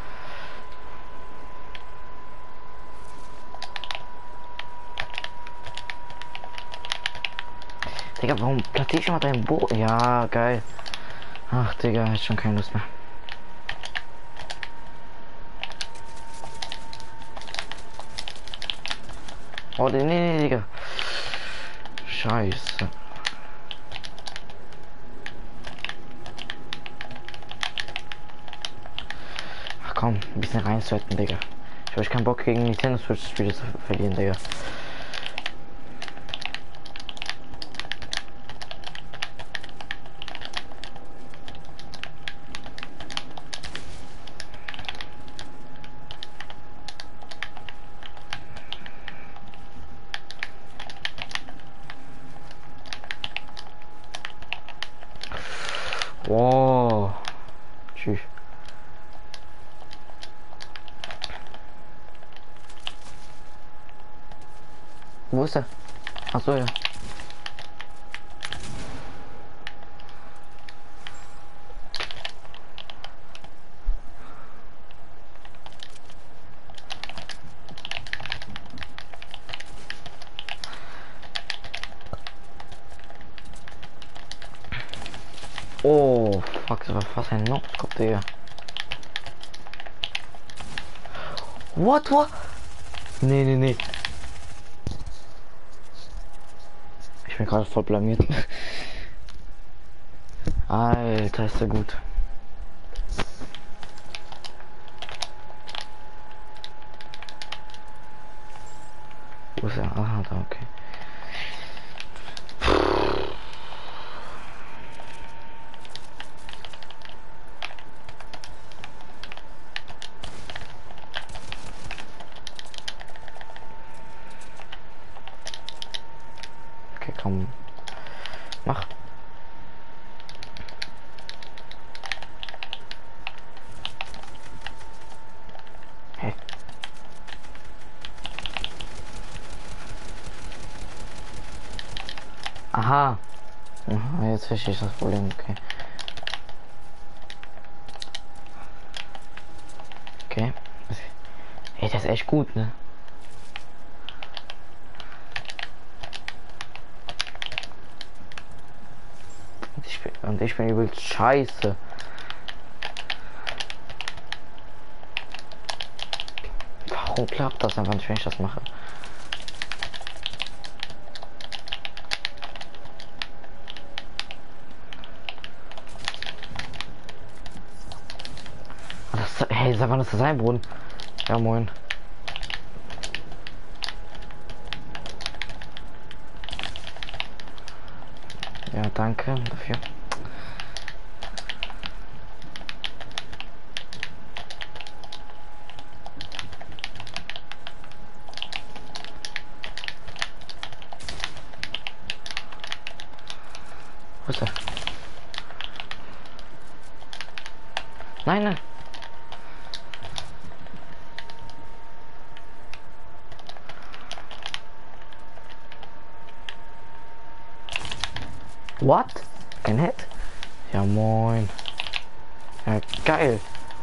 Digga, warum platziere ich mal dein Boot? Ja, geil. Ach, Digga, ich schon keine Lust mehr. Oh, nee, nee, Digga. Scheiße. Ach komm, ein bisschen reinsetzen, Digga. Ich habe keinen Bock gegen Nintendo Switch Spiele zu verlieren, Digga. Wow. Tschüss. Wo ist er? Ach so, ja. Oh, fuck, das war fast ein Notskopf, Digga. What, what? Nee, nee, nee. Ich bin gerade voll blamiert. Alter, ist der gut. Wo ist er? Aha, da, okay. Okay, komm. Mach. Hey. Aha. Aha, jetzt verstehe ich das Problem, okay. Okay. Hey, das ist echt gut, ne? Und ich bin, und ich bin übelst scheiße. Warum klappt das einfach nicht, wenn ich das mache? Das, hey, sag mal, das ist sein Brunnen. Ja, moin. Ja, danke dafür. Wo ist er? Nein, nein. What? Kein Hit? Ja moin. Ja geil.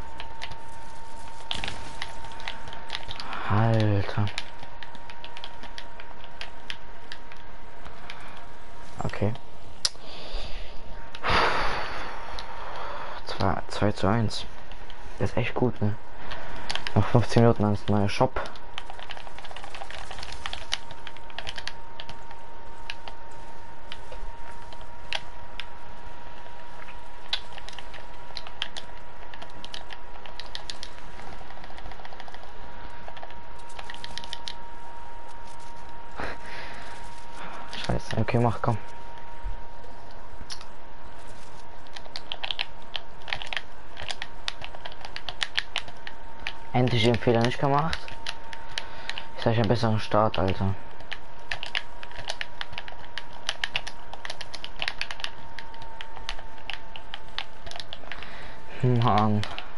Alter. Okay. zwei zu eins. Das ist echt gut, ne? Noch fünfzehn Minuten ans neue Shop. Scheiße, okay, mach, komm. Endlich den Fehler nicht gemacht. Ich sage einen besseren Start, Alter. Mann.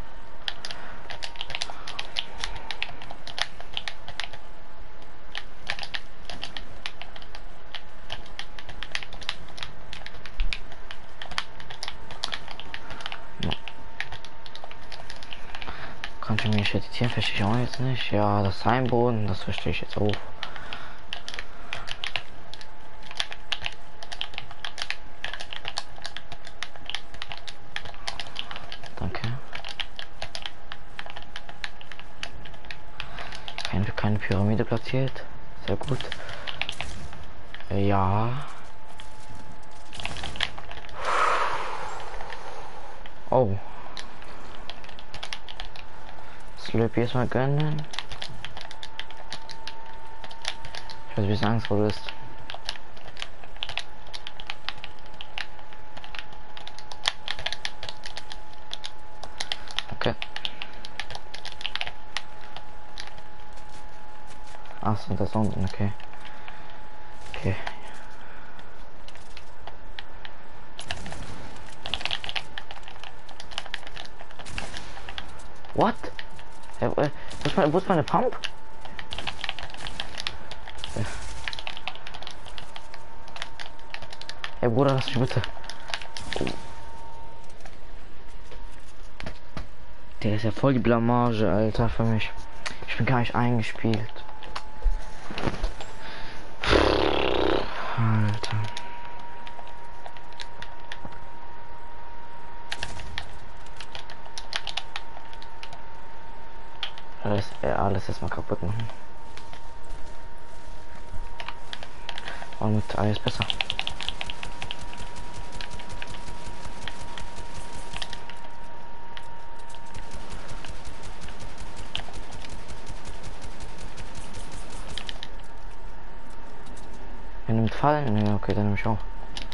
Kannst du mich editieren? Verstehe ich auch jetzt nicht. Ja, das Heimboden, das verstehe ich jetzt auch. Danke. Keine, keine Pyramide platziert. Sehr gut. Ja. Oh. Slurpee erstmal gönnen. Ich weiß, ein bisschen Angst, wo du bist. Okay. Ach so, das unten, okay. Okay. What? Hey, wo ist meine, wo ist meine Pump? Hey Bruder, lass mich bitte. Oh. Der ist ja voll die Blamage, Alter, für mich. Ich bin gar nicht eingespielt. Alter. Alles, ja, alles erstmal kaputt machen. Und mit alles besser. Er nimmt Fallen? Ja, okay, dann nehme ich auch.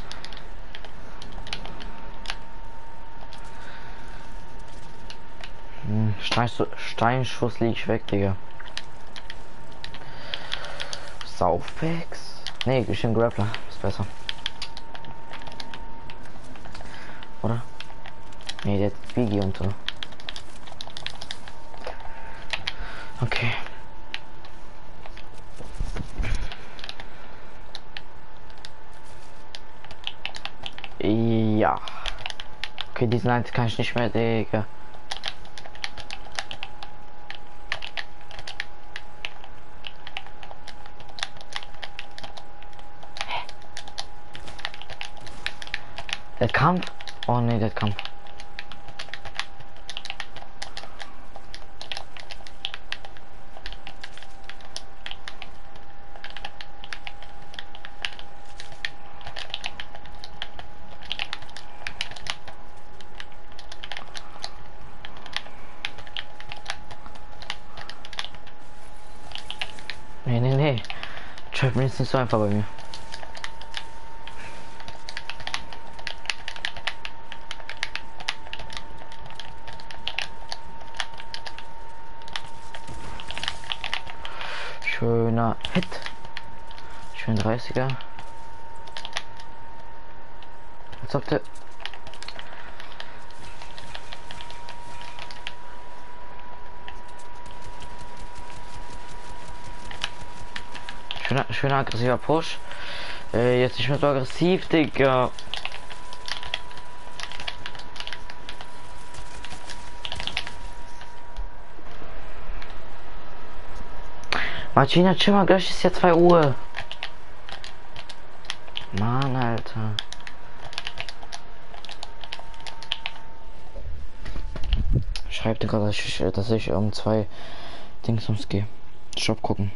Hm, Steinschuss, Steinschuss lieg ich weg, Digga. Saufpacks? Nee, ich bin Grappler. Ist besser. Oder? Nee, der hat Biggie unter. Okay. Ja. Okay, diesen einen kann ich nicht mehr, Digga. Der Kampf? Oh ne, der Kampf. Nee, nee, nee. Trap ist nicht so einfach bei mir. Schöner Hit. Schön dreißiger. Als ob der... Schöner, schöner aggressiver Push. Äh, jetzt nicht mehr so aggressiv, Digga. Martina, chill mal, gleich ist ja zwei Uhr. Mann, Alter. Schreibt gerade, dass ich, dass ich um zwei Dingsums gehe. Shop gucken.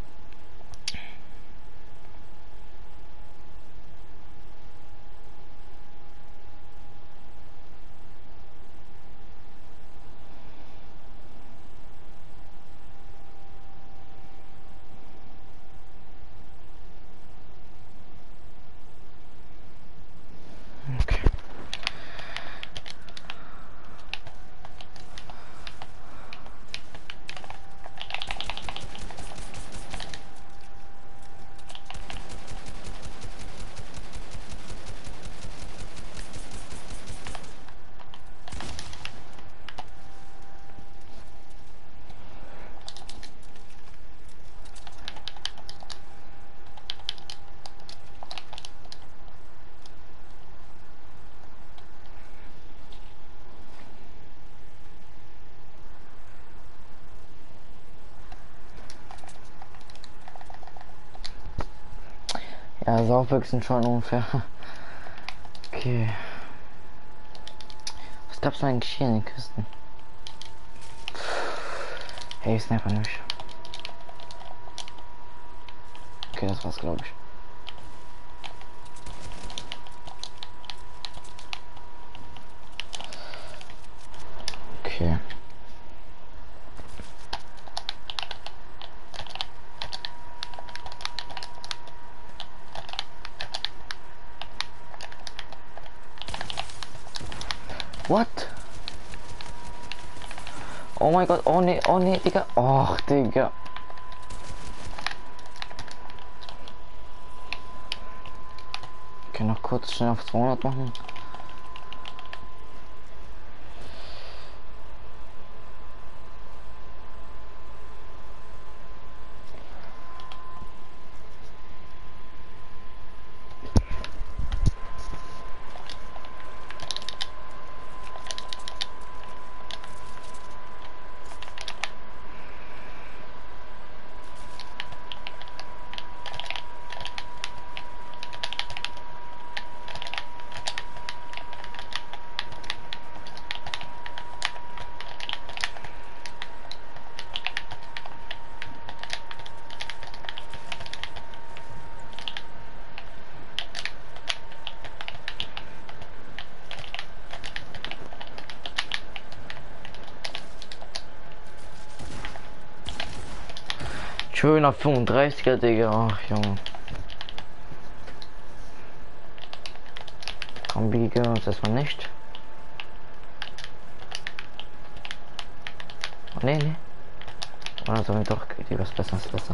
Okay. Ja, Saufbüchsen schon ungefähr. Okay. Was gab's denn eigentlich hier in den Kisten? Hey, Sniper nicht. Okay, das war's, glaube ich. Okay. What? Oh mein Gott, oh ne, oh ne, Digga. Och, Digga. Okay, noch kurz schnell auf zweihundert machen. Schöner fünfunddreißiger, Digga. Ach, Junge. Komm, wir gönnen uns erstmal nicht. Oh, nee, nee. Oder sollen wir doch die was Besseres besser?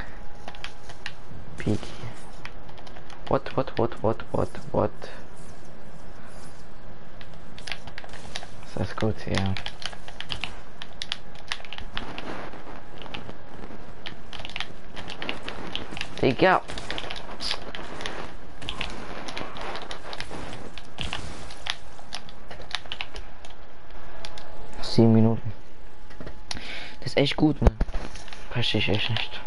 Piki. What, what, what, what, what, what? Das ist gut, ja. Digga. Sieben Minuten. Das ist echt gut, ne? Verstehe ich echt nicht.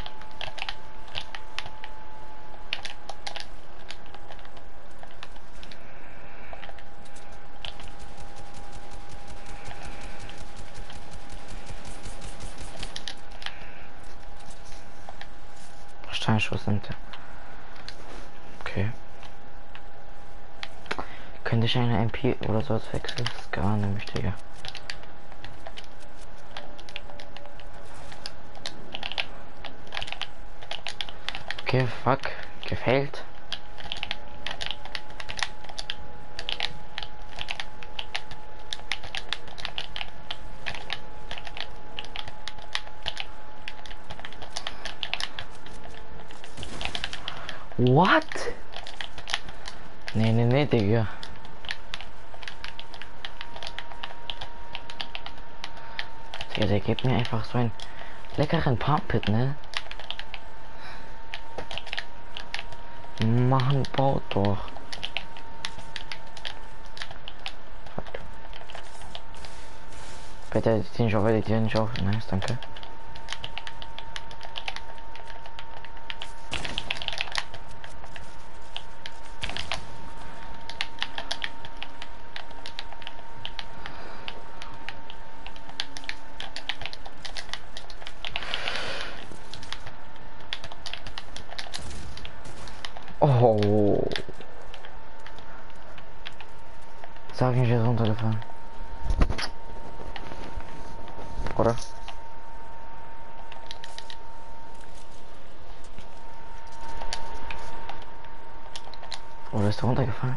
Steinschuss sind. Okay. Könnte ich eine M P oder so wechseln? Das ist gar nicht wichtiger. Okay, fuck. Gefällt. What? Nee, nee, nee, Digga. Digga, der gibt mir einfach so einen leckeren Pump-Pit, ne? Mann, baut doch. Fuck. Bitte, den ich auf, den ich auf. Nice, danke. Oh. Sag ich, er ist runtergefallen. Oder? Oder ist er runtergefallen?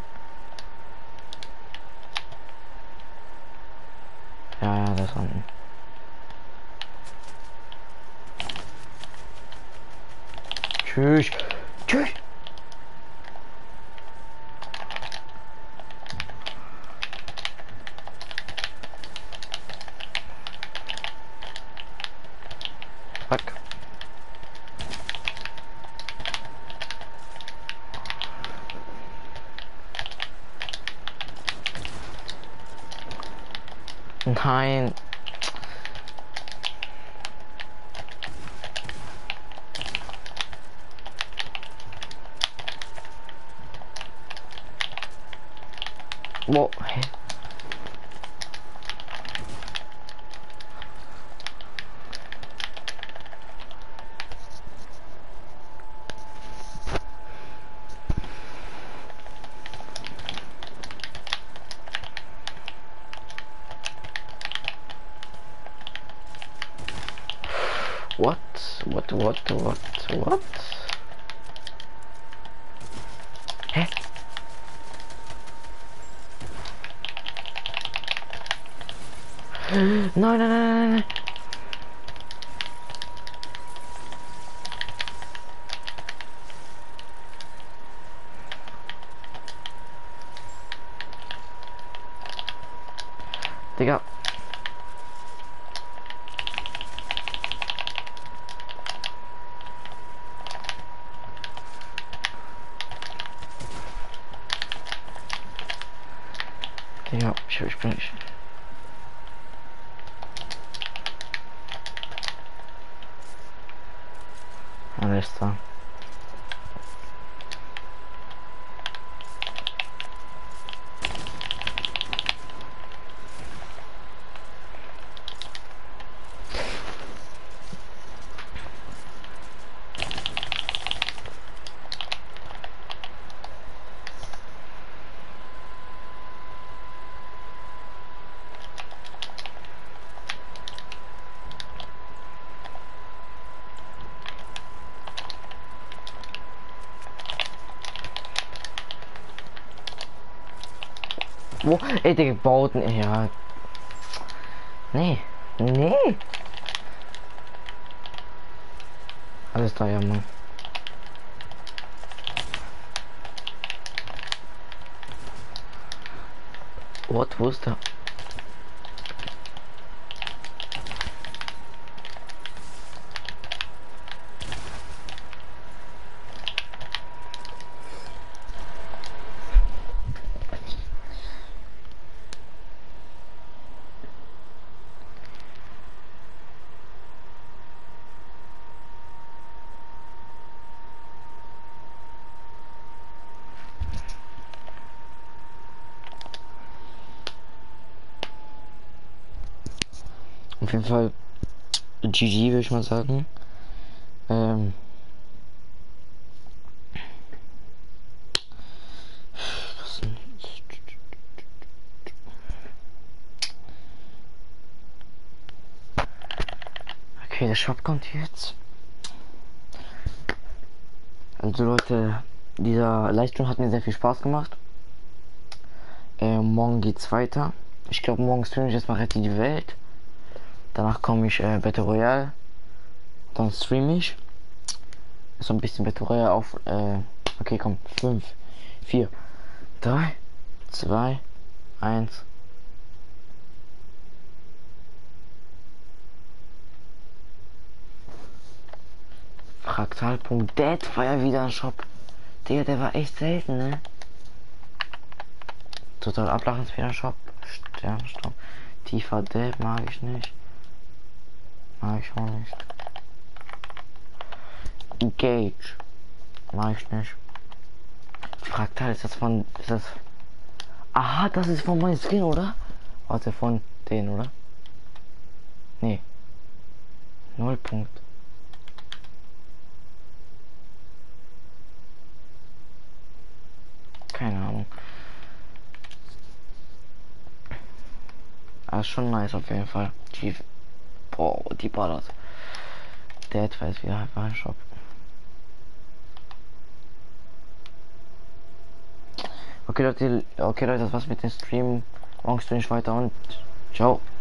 Ja, ja, das ist unten. Tschüss. Tschüss. Fuck. Nein. Wo? Hä? What? What? What? What? What? Hä? Nein, nein, nein, nein, nein. Digga. Digga, ich, ich bin nicht. Alles da. Wo? Ey, der gebaut. Ja. Nee. Nee. Alles da, ja, Mann. What? Wo ist der? Auf jeden Fall G G, würde ich mal sagen. Ähm was denn jetzt? Okay, der Shop kommt jetzt. Also Leute, dieser Livestream hat mir sehr viel Spaß gemacht. Äh, morgen geht's weiter. Ich glaube, morgen streame ich erstmal Rette die Welt. Danach komme ich äh, Battle Royale. Dann streame ich. So ein bisschen Battle Royale auf. Äh, okay, komm. fünf, vier, drei, zwei, eins. Fraktal.det war ja wieder ein Shop. Der, der war echt selten, ne? Total ablachenswerter Shop. Sternstopp. Tiefer Depp mag ich nicht. Mag ich auch nicht. Engage. Mag ich nicht. Fraktal, ist das von. Ist das. Aha, das ist von meinem Skin, oder? Warte, von denen, oder? Nee. Null Punkt. ist schon nice auf jeden Fall. Die, boah, die ballert. Der etwa ist wieder halt ein Shop. Okay Leute, okay Leute, das war's mit dem Stream. Morgen stream ich weiter und ciao.